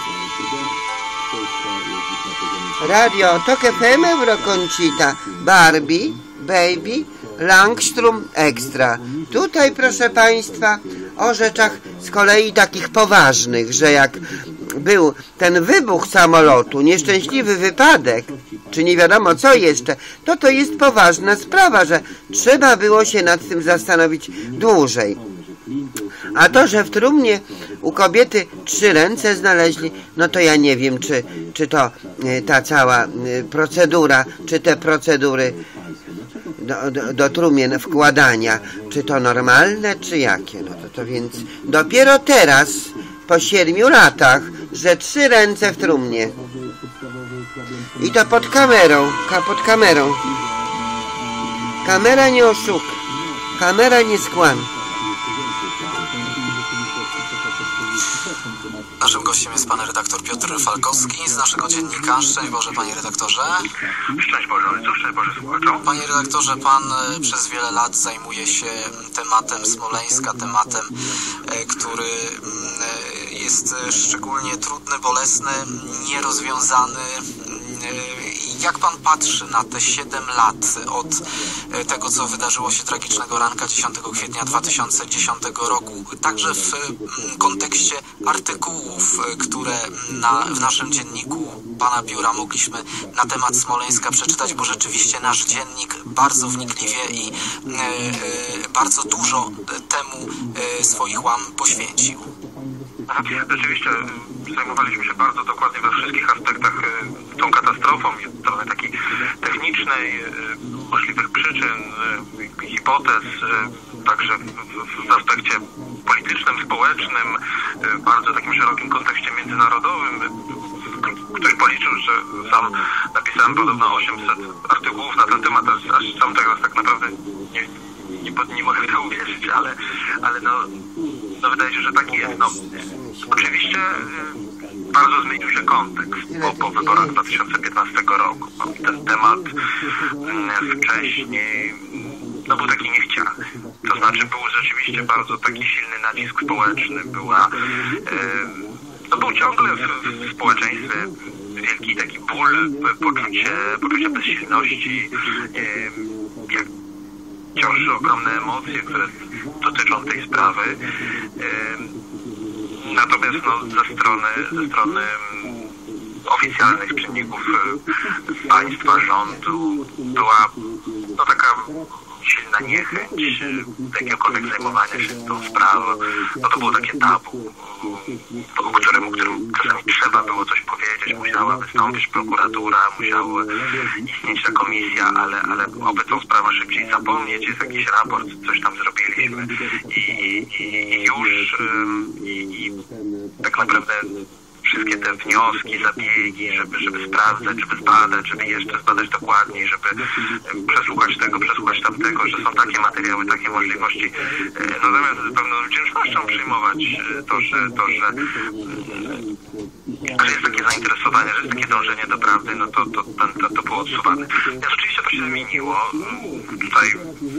Radio Tok F M, Eurokoncita, Barbie, Baby, Langstrom Extra. Tutaj, proszę państwa, o rzeczach z kolei takich poważnych, że jak był ten wybuch samolotu, nieszczęśliwy wypadek, czy nie wiadomo co jeszcze, to to jest poważna sprawa, że trzeba było się nad tym zastanowić dłużej. A to, że w trumnie u kobiety trzy ręce znaleźli, no to ja nie wiem, czy, czy to ta cała procedura, czy te procedury do, do, do trumien wkładania, czy to normalne, czy jakie. No to, to więc dopiero teraz, po siedmiu latach, że trzy ręce w trumnie. I to pod kamerą, pod kamerą. Kamera nie oszuka, kamera nie skłamie. Naszym gościem jest pan redaktor Piotr Falkowski z naszego dziennika. Szczęść Boże, panie redaktorze. Szczęść Boże, co? Szczęść Boże, słuchaczom. Panie redaktorze, pan przez wiele lat zajmuje się tematem Smoleńska, tematem, który jest szczególnie trudny, bolesny, nierozwiązany jak pan patrzy na te siedem lat od tego, co wydarzyło się tragicznego ranka dziesiątego kwietnia dwa tysiące dziesiątego roku, także w kontekście artykułów, które na, w naszym dzienniku pana biura mogliśmy na temat Smoleńska przeczytać, bo rzeczywiście nasz dziennik bardzo wnikliwie i e, e, bardzo dużo temu e, swoich łam poświęcił. Rzeczywiście zajmowaliśmy się bardzo dokładnie we wszystkich aspektach tą katastrofą, od strony takiej technicznej, możliwych przyczyn, hipotez, także w aspekcie politycznym, społecznym, w bardzo takim szerokim kontekście międzynarodowym. Ktoś policzył, że sam napisałem podobno osiemset artykułów na ten temat, aż, aż sam teraz tak naprawdę nie, nie, nie mogę w to uwierzyć, ale, ale no, no wydaje się, że tak jest. No, oczywiście bardzo zmienił się kontekst po, po wyborach dwa tysiące piętnastego roku. Ten temat wcześniej no, był taki niechciany. To znaczy był rzeczywiście bardzo taki silny nacisk społeczny, była, no, był ciągle w, w społeczeństwie wielki taki ból, poczucie, poczucie bezsilności, jak ciąży ogromne emocje, które dotyczą tej sprawy. Natomiast no, ze strony, ze strony oficjalnych czynników państwa, rządu była no, taka silna niechęć jakiegokolwiek zajmowania się tą sprawą. No to było takie tabu, o którym, o którym czasami trzeba było coś powiedzieć, musiała wystąpić prokuratura, musiała istnieć ta komisja, ale, ale oby tą sprawę szybciej zapomnieć, jest jakiś raport, coś tam zrobiliśmy i, i, i już i, i tak naprawdę wszystkie te wnioski, zabiegi, żeby, żeby sprawdzać, żeby zbadać, żeby jeszcze zbadać dokładniej, żeby przesłuchać tego, przesłuchać tamtego, że są takie materiały, takie możliwości. No zamiast z pewną wdzięcznością przyjmować to, że, to, że, że jest takie zainteresowanie, że jest takie dążenie do prawdy, no to, to, to, to było odsuwane. Więc rzeczywiście to się zmieniło. Tutaj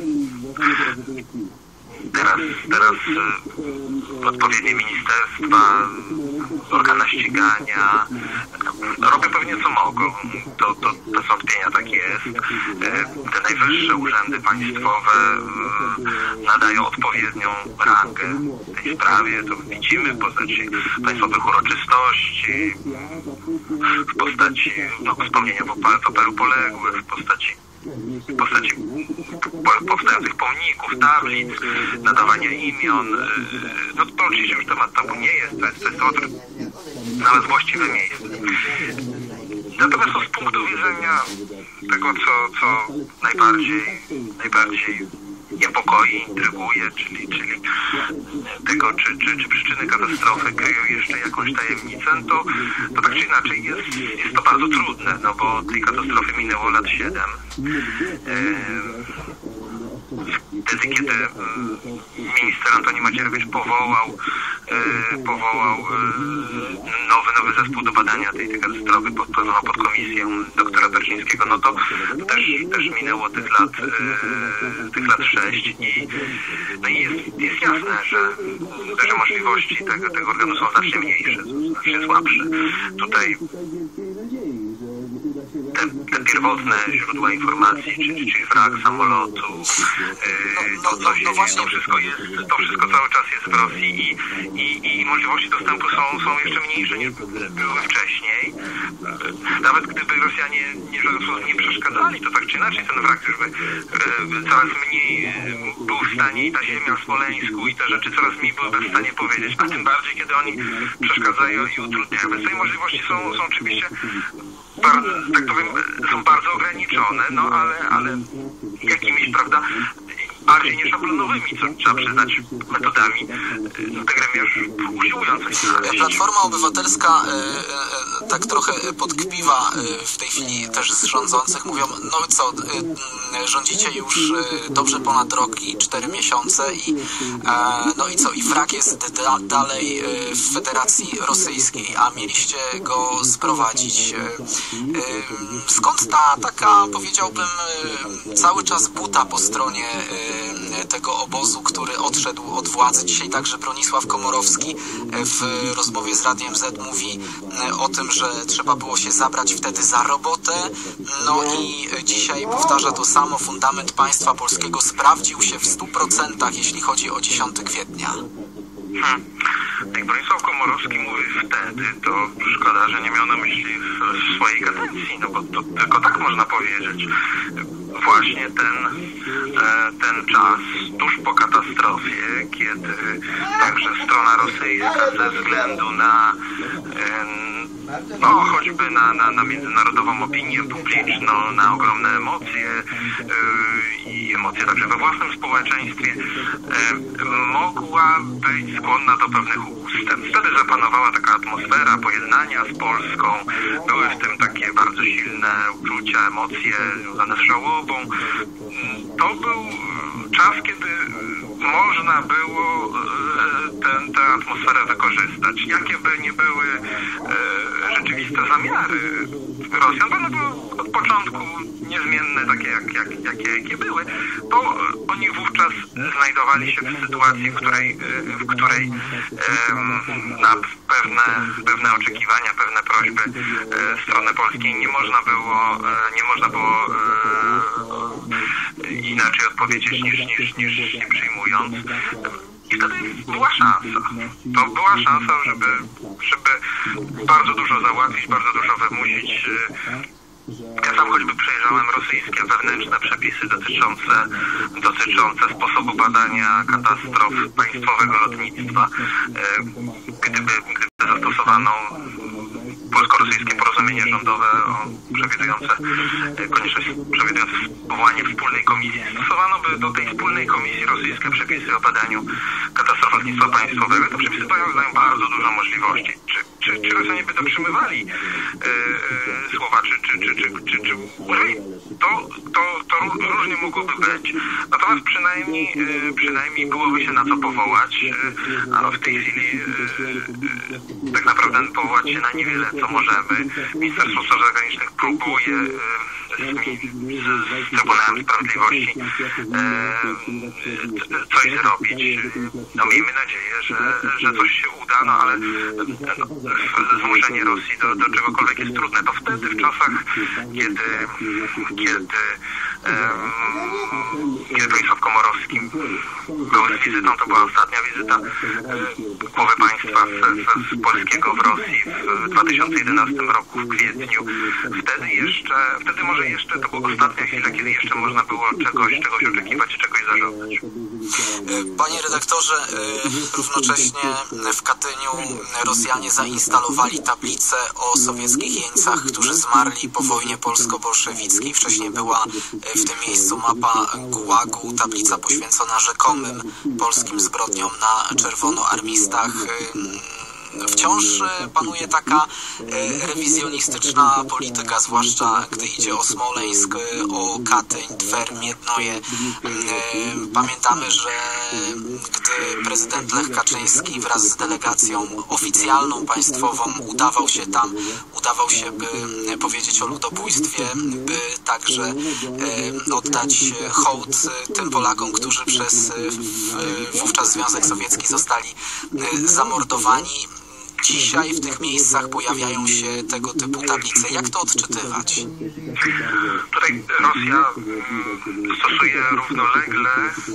Teraz, teraz odpowiednie ministerstwa, organy ścigania robią pewnie co mogą. To, to bez wątpienia tak jest. Te najwyższe urzędy państwowe nadają odpowiednią rangę tej sprawie. To widzimy w postaci państwowych uroczystości, w postaci no, wspomnienia w apelu poległych, w postaci w postaci powstających pomników, tablic, nadawania imion. No to oczywiście już temat tabu nie jest, to jest, to jest temat, który znalazł właściwe miejsce. Natomiast to z punktu widzenia tego, co, co najbardziej, najbardziej niepokoi, intryguje, czyli, czyli tego, czy, czy, czy przyczyny katastrofy kryją jeszcze jakąś tajemnicę, to, to tak czy inaczej jest, jest to bardzo trudne, no bo tej katastrofy minęło lat siedem. Wtedy, kiedy minister Antoni Macierewicz powołał, powołał nowy, nowy zespół do badania tej, tej katastrofy, podprowadzono pod komisję doktora Tarczyńskiego, no to, to też, też minęło tych lat, tych lat sześć i, no i jest, jest jasne, że, że możliwości tego, tego organu są znacznie mniejsze, znacznie słabsze. Tutaj te, te pierwotne źródła informacji, czyli, czyli wrak samolotu, to, to, co się dzieje, to wszystko jest, to wszystko cały czas jest w Rosji i, i, i możliwości dostępu są, są jeszcze mniejsze niż były wcześniej. Nawet gdyby Rosjanie nie, nie przeszkadzali, to tak czy inaczej ten wrak już by coraz mniej był w stanie i ta ziemia w Smoleńsku i te rzeczy coraz mniej byłyby w stanie powiedzieć, a tym bardziej, kiedy oni przeszkadzają i utrudniają. Więc te możliwości są, są oczywiście bardzo, tak powiem, są bardzo ograniczone, no ale, ale jakimiś, prawda, bardziej nieszablonowymi, co trzeba przyznać, metodami no, te gremia już usiłujące. Platforma Obywatelska y, y, tak trochę podkpiwa y, w tej chwili też z rządzących. Mówią, no co, y, rządzicie już y, dobrze ponad rok i cztery miesiące i y, no i co, i wrak jest da, dalej y, w Federacji Rosyjskiej, a mieliście go sprowadzić. Y, y, skąd ta taka, powiedziałbym, y, cały czas buta po stronie y, tego obozu, który odszedł od władzy. Dzisiaj także Bronisław Komorowski w rozmowie z Radiem Z mówi o tym, że trzeba było się zabrać wtedy za robotę. No i dzisiaj powtarza to samo. Fundament państwa polskiego sprawdził się w stu procentach, jeśli chodzi o dziesiątego kwietnia. Hmm. Jak Bronisław Komorowski mówi wtedy, to szkoda, że nie miał na myśli w swojej kadencji, no bo to tylko tak można powiedzieć. Właśnie ten, ten czas tuż po katastrofie, kiedy także strona rosyjska ze względu na no choćby na, na, na międzynarodową opinię publiczną, na ogromne emocje yy, i emocje także we własnym społeczeństwie, yy, mogła być skłonna do pewnych ustępstw. Wtedy zapanowała taka atmosfera pojednania z Polską. Były w tym takie bardzo silne uczucia, emocje związane z żałobą. To był czas, kiedy można było tę, tę atmosferę wykorzystać. Jakie by nie były e, rzeczywiste zamiary Rosjan, bo one były od początku niezmienne, takie jak, jak, jakie, jakie były, to oni wówczas znajdowali się w sytuacji, w której, w której e, na pewne, pewne oczekiwania, pewne prośby e, strony polskiej nie można było, e, nie można było e, inaczej odpowiedzieć niż, niż, niż nie przyjmując. I wtedy była szansa. To była szansa, żeby, żeby bardzo dużo załatwić, bardzo dużo wymusić. Ja sam choćby przejrzałem rosyjskie wewnętrzne przepisy dotyczące, dotyczące sposobu badania katastrof państwowego lotnictwa. Gdyby, gdyby zastosowano polsko-rosyjskie porozumienie rządowe przewidujące konieczność przewidujące powołanie wspólnej komisji, stosowano by do tej wspólnej komisji rosyjskie przepisy o badaniu katastrof lotnictwa państwowego. Te przepisy dają bardzo dużo możliwości. Czy, czy, czy Rosjanie by dotrzymywali e, e, słowa, czy, czy, czy, czy, czy, czy to, to, to różnie mogłoby być. Natomiast przynajmniej, e, przynajmniej byłoby się na co powołać, e, a w tej chwili e, tak naprawdę powołać się na niewiele, co możemy. Ministerstwo Spraw Zagranicznych próbuje z, z Trybunałem Sprawiedliwości e, coś zrobić. No miejmy nadzieję, że, że coś się uda, no ale no, zmuszenie Rosji do, do czegokolwiek jest trudne. To wtedy, w czasach, kiedy kiedy um, kiedy Bronisław Komorowski był z wizytą, to była ostatnia wizyta e, głowy państwa z, z, z polskiego w Rosji w dwa tysiące jedenastym roku, w kwietniu. Wtedy jeszcze, wtedy może jeszcze to była ostatnia chwila, kiedy jeszcze można było czegoś, czegoś oczekiwać, czegoś zażądać. Panie redaktorze, równocześnie w Katyniu Rosjanie zainstalowali tablicę o sowieckich jeńcach, którzy zmarli po wojnie polsko-bolszewickiej. Wcześniej była w tym miejscu mapa Gułagu, tablica poświęcona rzekomym polskim zbrodniom na czerwonoarmistach. Wciąż panuje taka rewizjonistyczna polityka, zwłaszcza gdy idzie o Smoleńsk, o Katyń, Twer, Miednoje. Pamiętamy, że gdy prezydent Lech Kaczyński wraz z delegacją oficjalną, państwową udawał się tam, udawał się, by powiedzieć o ludobójstwie, by także oddać hołd tym Polakom, którzy przez wówczas Związek Sowiecki zostali zamordowani. Dzisiaj w tych miejscach pojawiają się tego typu tablice. Jak to odczytywać? Tutaj Rosja stosuje równolegle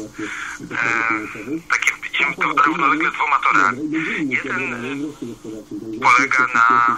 e, takie, widzimy to równolegle dwoma torami. Jeden polega na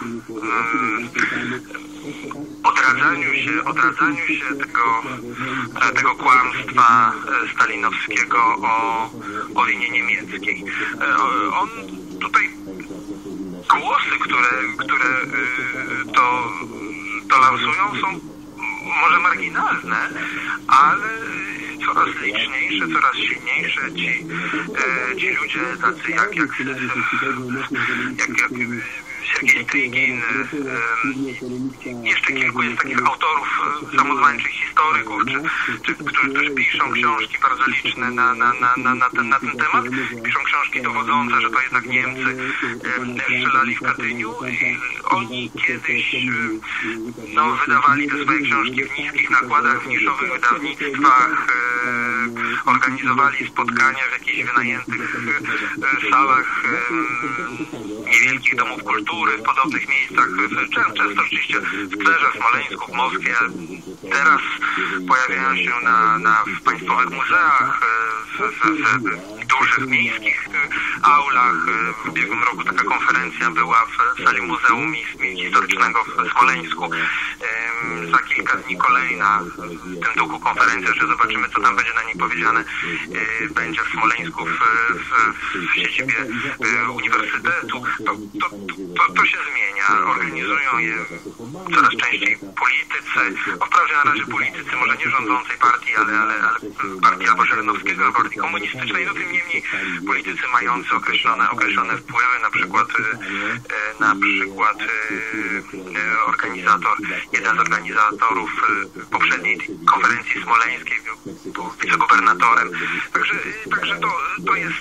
e, odradzaniu się, odradzaniu się tego, tego kłamstwa stalinowskiego o, o linie niemieckiej. E, on tutaj głosy, które, które to, to lansują, są może marginalne, ale coraz liczniejsze, coraz silniejsze ci, ci ludzie tacy jak, jak, jak, jak Siergiej Strygin, jeszcze kilku jest takich autorów samozwańczych historyków, czy, czy, którzy, którzy piszą książki bardzo liczne na, na, na, na, na, ten, na ten temat. Piszą książki dowodzące, że to jednak Niemcy strzelali w Katyniu i oni kiedyś no, wydawali te swoje książki w niskich nakładach, w niszowych wydawnictwach, organizowali spotkania w jakichś wynajętych salach niewielkich domów kultury, w podobnych miejscach, często oczywiście w Twerze, w Smoleńsku, w Moskwie. Teraz pojawiają się na, na w państwowych muzeach, w, w, w dużych miejskich aulach. W ubiegłym roku taka konferencja była w sali Muzeum Historycznego w Smoleńsku. Za kilka dni kolejna w tym duchu konferencja, że zobaczymy, co tam będzie na niej powiedziane. Będzie w Smoleńsku w, w, w siedzibie uniwersytetu. To, to, to, to się zmienia. Organizują je coraz częściej politycy. No, wprawdzie na razie politycy, może nie rządzącej partii, ale, ale, ale partii albo Żeronowskiego, partii komunistycznej. No tym niemniej politycy mający określone, określone wpływy, na przykład na przykład organizator, jeden z organizatorów poprzedniej konferencji smoleńskiej był wicegubernatorem. Także, także to, to jest...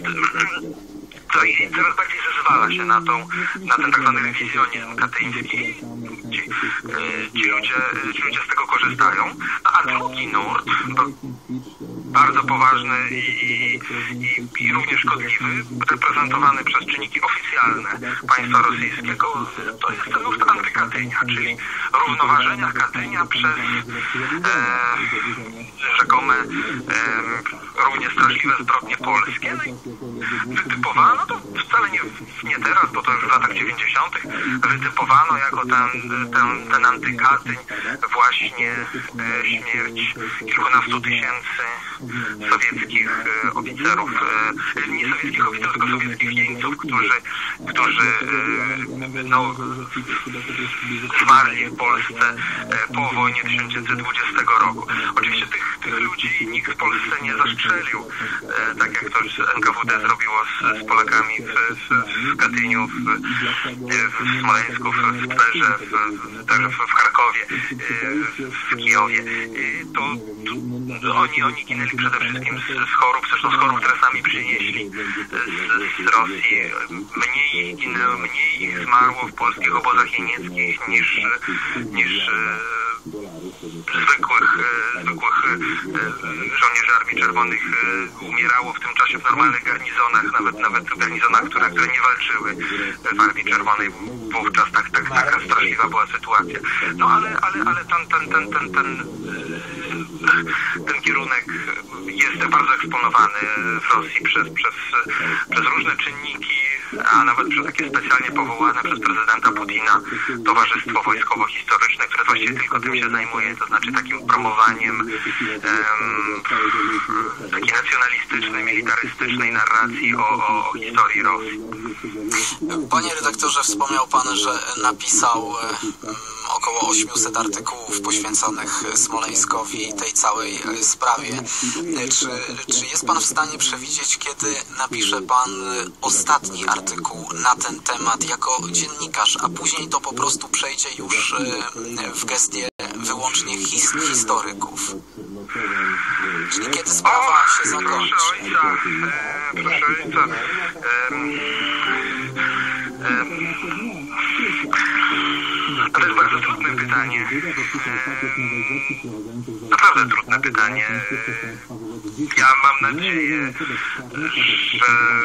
To i coraz bardziej zezwala się na, tą, na ten tak zwany rewizjonizm katyński. Ci, ci, ludzie, ci ludzie z tego korzystają. No, a drugi nurt, bardzo poważny i, i, i również szkodliwy, reprezentowany przez czynniki oficjalne państwa rosyjskiego, to jest ten nurt antykatynia, czyli równoważenia Katynia przez e, rzekome e, równie straszliwe zbrodnie polskie. No i wytypowano, to wcale nie, nie teraz, bo to już w latach dziewięćdziesiątych, wytypowano jako ten, ten, ten antykatyń właśnie e, śmierć kilkunastu tysięcy sowieckich e, oficerów, e, nie sowieckich oficerów, tylko sowieckich jeńców, którzy, którzy e, no, zmarli w Polsce e, po wojnie tysiąc dziewięćset dwudziestego roku. Oczywiście tych, tych ludzi nikt w Polsce nie zastrzelił, e, tak jak to N K W D zrobiło z, z Polakami w, w, w Katyniu, w, w Smoleńsku, w, w Twerze, w, także w, w Charkowie, w Kijowie. To, to oni, oni ginęli przede wszystkim z, z chorób, zresztą z chorób, które sami przynieśli z, z Rosji. Mniej ich ginęło, mniej ich zmarło w polskich obozach jenieckich niż, niż zwykłych, zwykłych żołnierzy Armii Czerwonych umierało w tym czasie w normalnych garnizonach, nawet nawet w garnizonach, które, które nie walczyły w Armii Czerwonej. Wówczas tak, tak, taka straszliwa była sytuacja. No ale, ale, ale ten, ten, ten, ten, ten, ten kierunek jest bardzo eksponowany w Rosji przez, przez, przez różne czynniki, a nawet przez takie specjalnie powołane przez prezydenta Putina Towarzystwo Wojskowo-Historyczne, które właściwie tylko tym się zajmuje, to znaczy takim promowaniem um, takiej nacjonalistycznej, militarystycznej narracji o, o, o historii Rosji. Panie redaktorze, wspomniał Pan, że napisał um, około osiemset artykułów poświęconych Smoleńskowi i tej całej sprawie. Czy, czy jest Pan w stanie przewidzieć, kiedy napisze Pan ostatni artykuł na ten temat jako dziennikarz, a później to po prostu przejdzie już w gestię wyłącznie his historyków? Czyli kiedy sprawa się zakończy? Proszę ojca, e, proszę ojca, e, e, to jest bardzo trudne pytanie. E, naprawdę trudne pytanie. Ja mam nadzieję, że...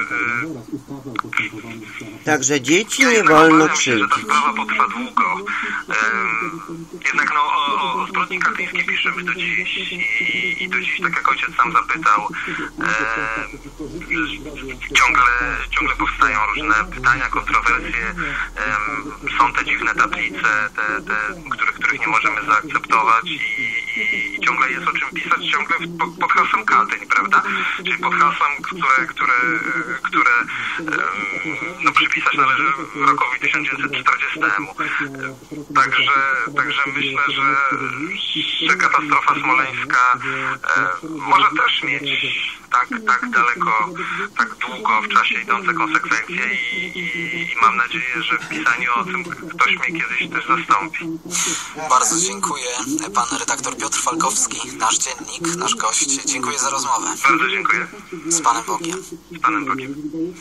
Także dzieci nie wolno krzywdzić. Że ta sprawa potrwa długo. Jednak no, o, o zbrodni katyńskiej piszemy do dziś i, i do dziś, tak jak ojciec sam zapytał, e, ciągle, ciągle powstają różne pytania, kontrowersje. E, są te dziwne tablice, te, te, których, których nie możemy zaakceptować i, i, i ciągle jest o czym pisać, ciągle pod, pod hasłem Katyń, prawda? Czyli pod hasłem, które, które, które no, przypisać należy rokowi tysiąc dziewięćset czterdziestemu. Także, także myślę, że, że katastrofa smoleńska e, może też mieć tak, tak daleko, tak długo w czasie idące konsekwencje i, i, i mam nadzieję, że w pisaniu o tym ktoś mnie kiedyś też zastąpi. Bardzo dziękuję. Pan redaktor Piotr Piotr Falkowski, nasz dziennik, nasz gość. Dziękuję za rozmowę. Bardzo dziękuję. Z Panem Bogiem. Z Panem Bogiem.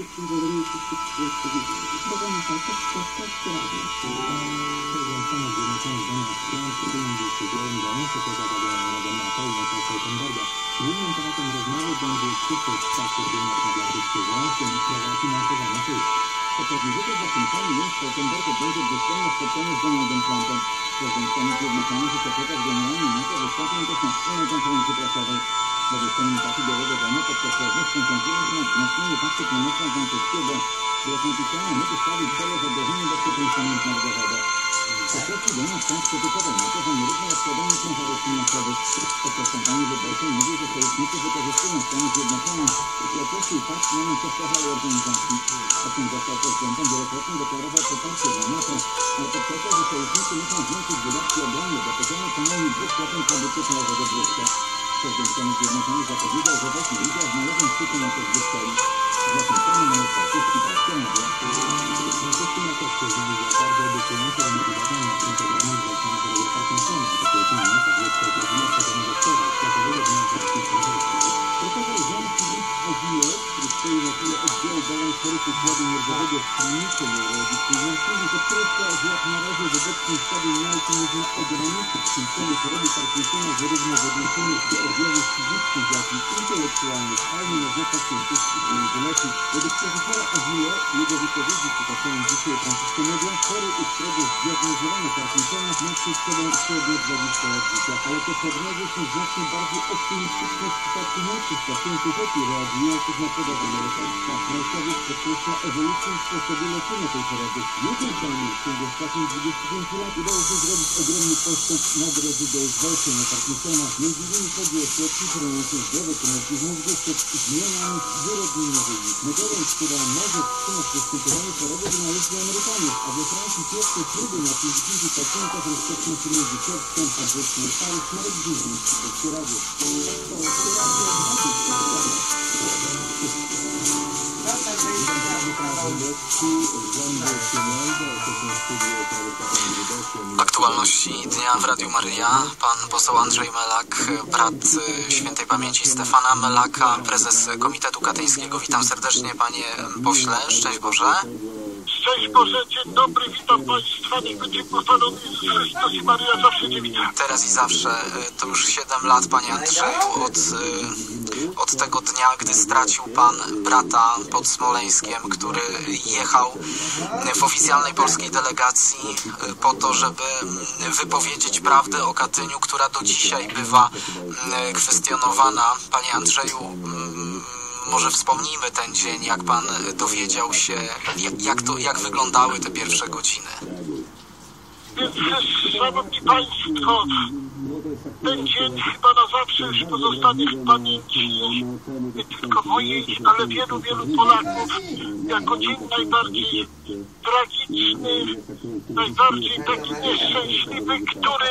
Głównym tematem rozmowy będzie przyszłość Stoltenberga dla Polskiego, w tym sprawa finansowania T I S. Podczas wizyty w Waszyngtonie Jens Stoltenberg będzie dwustronne spotkanie z Donaldem Trumpem. Prezydent Stanów Zjednoczonych i sekretarz generalny NATO wystąpią też na wspólnej konferencji prasowej. Według komunikatu Białego Domu podczas rozmów koncentrują się na wzmocnieniu paktu północnoatlantyckiego. Blok napisania mógł stawić cele zagrożenia bezpieczeństwa międzynarodowego. Pośredni Donald Trump krytykował NATO za nierówne rozkładanie ciężarów finansowych. Podczas kampanii wyborczej mówił, że sojusznicy wykorzystują Stany Zjednoczone w procesie i pakt na nim powtarzały organizacji. O tym został prezydentem wielokrotnie deklarował poparcie dla NATO, ale podkreślał, że sojusznicy muszą zwiększyć wydatki obronne do poziomu co najmniej dwa procent produktu krajowego brutto. Prezydent Stanów Zjednoczonych zapowiedział, że właśnie liga w nowym szczycie NATO w Brukseli. Z Waszyngtonu na Polski Polskie Media. Polskie NATO przyznali, że bardzo obiecujące rozwiązania na integralnych zwalczania choroby Parkinsona, takie opinię, tak jest to rozumie świadomego doktora, światowego dnia Parkinsona. Profesor Jan Filip Ozile, który stoi na czele oddziału badań chorób układu nerwowego w klinice neurologicznej, mówi, że przejścia, że jak na razie w obecnym stadium nauki można ograniczyć symptomy choroby Parkinsona zarówno w odniesieniu do objawów fizycznych, jak i intelektualnych, ale nie można pacjentów ich nie wyleczyć. Według profesora Ozile, jego wypowiedzi przytaczają dzisiaj francuskie media, chory, u którego zdiagnozowano Parkinsona, ma przed sobą średnio dwadzieścia lat życia, ale te prognozy są znacznie bardziej optymistyczne w przypadku młodszych pacjentów, lepiej reagujących na podawane lekarstwa. Naukowiec podkreśla ewolucję w sposobie leczenia tej choroby. Jednym zdaniem w ciągu ostatnich dwudziestu pięciu lat udało się zrobić ogromny postęp na drodze do zwalczenia Parkinsona. Między innymi chodzi o środki chroniące zdrowe komórki mózgu przed zmianami wyrodnieniowymi. Metodą, która może wstrzymać występowanie choroby, wynaleźli Amerykanie, a we Francji pierwsze próby na pięćdziesięciu pacjentach rozpoczną się między czerwcem a wrześniem. Paryż Marek Górnicki, Polskie Radio. Aktualności dnia w Radiu Maryja. Pan poseł Andrzej Melak, brat świętej pamięci Stefana Melaka, prezes Komitetu Katyńskiego. Witam serdecznie, panie pośle. Szczęść Boże. Szczęść Boże, dzień dobry, witam Państwa, niech będzie pochwalony Jezus Chrystus i Maryja zawsze nie widzę. Teraz i zawsze, to już siedem lat, panie Andrzeju, od, od tego dnia, gdy stracił pan brata pod Smoleńskiem, który jechał w oficjalnej polskiej delegacji po to, żeby wypowiedzieć prawdę o Katyniu, która do dzisiaj bywa kwestionowana. Panie Andrzeju, może wspomnijmy ten dzień, jak pan dowiedział się, jak, to, jak wyglądały te pierwsze godziny. Więc, szanowni Państwo, ten dzień chyba na zawsze już pozostanie w pamięci nie tylko mojej, ale wielu, wielu Polaków jako dzień najbardziej tragiczny, najbardziej taki nieszczęśliwy, który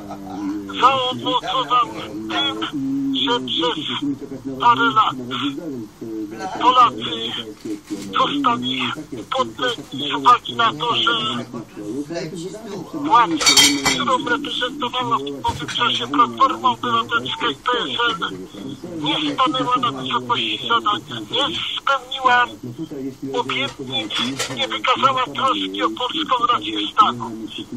zaowocował tym, że przez parę lat Polacy zostali poddani z uwagi na to, że władza, którą reprezentowała w tym czasie Platforma Obywatelska i P S L, nie stanęła na wysokości zadania, nie spełniła obietnic, nie wykazała troski o polską rację stanu.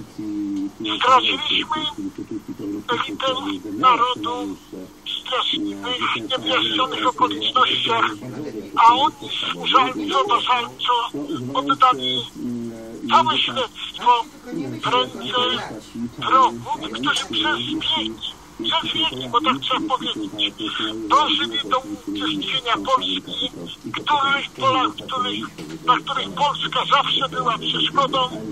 Straciliśmy elitę narodu w straszliwych, niewyjaśnionych okolicznościach, a oni służalco, bażalco oddali całe śledztwo w ręce wrogów, którzy przez wieki, przez wieki, bo tak trzeba powiedzieć, dążyli do unicestwienia Polski, których Pola, których, na których Polska zawsze była przeszkodą.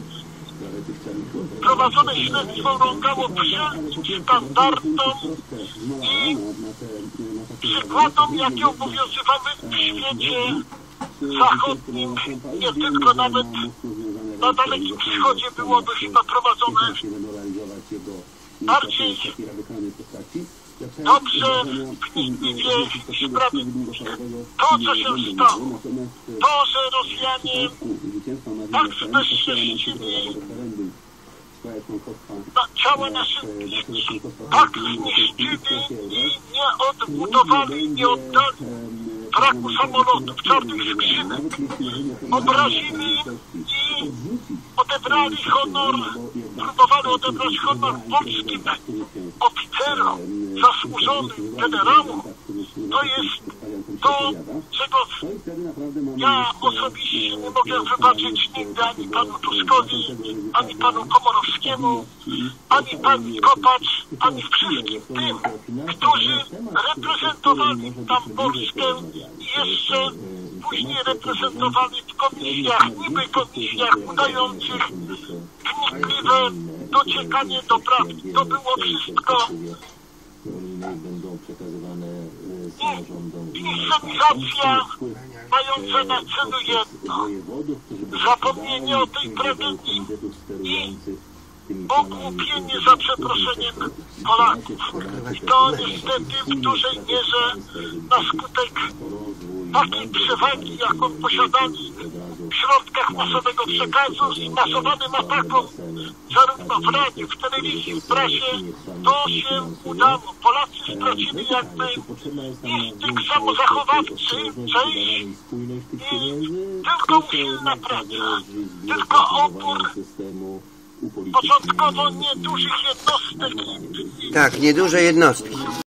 Prowadzone śledztwo urągało wszelkim standardom i przykładom, jakie obowiązywały w świecie zachodnim, nie tylko nawet na Dalekim Wschodzie byłoby chyba prowadzone bardziej dobrze, wnikliwie i sprawiedliwie. To, co się stało, to, że Rosjanie tak zbezcześcili na ciała naszych dzieci tak zniszczyli i nie odbudowali, nie oddali wraku samolotów, czarnych skrzynek. Obrazili i odebrali honor, próbowali odebrać honor polskim oficerom, zasłużonym generałom. To jest to, czego ja osobiście nie mogę wybaczyć nigdy ani panu Tuskowi, ani panu Komorowskiemu, ani pani Kopacz, ani wszystkim tym, którzy reprezentowali tam Polskę i jeszcze później reprezentowali w komisjach, niby komisjach udających wnikliwe dociekanie do prawdy. To było wszystko inscenizacja mająca na celu jedno: zapomnienie o tej prewencji i ogłupienie, za przeproszeniem, Polaków. I to niestety w dużej mierze na skutek takiej przewagi, jaką posiadali w środkach masowego przekazu i masowanym atakom zarówno w radiu, w telewizji, w prasie, to się udało. Polacy stracili jakby instynkt samozachowawczy, część i tylko usilna praca, tylko opór początkowo niedużych jednostek. Tak, nieduże jednostki.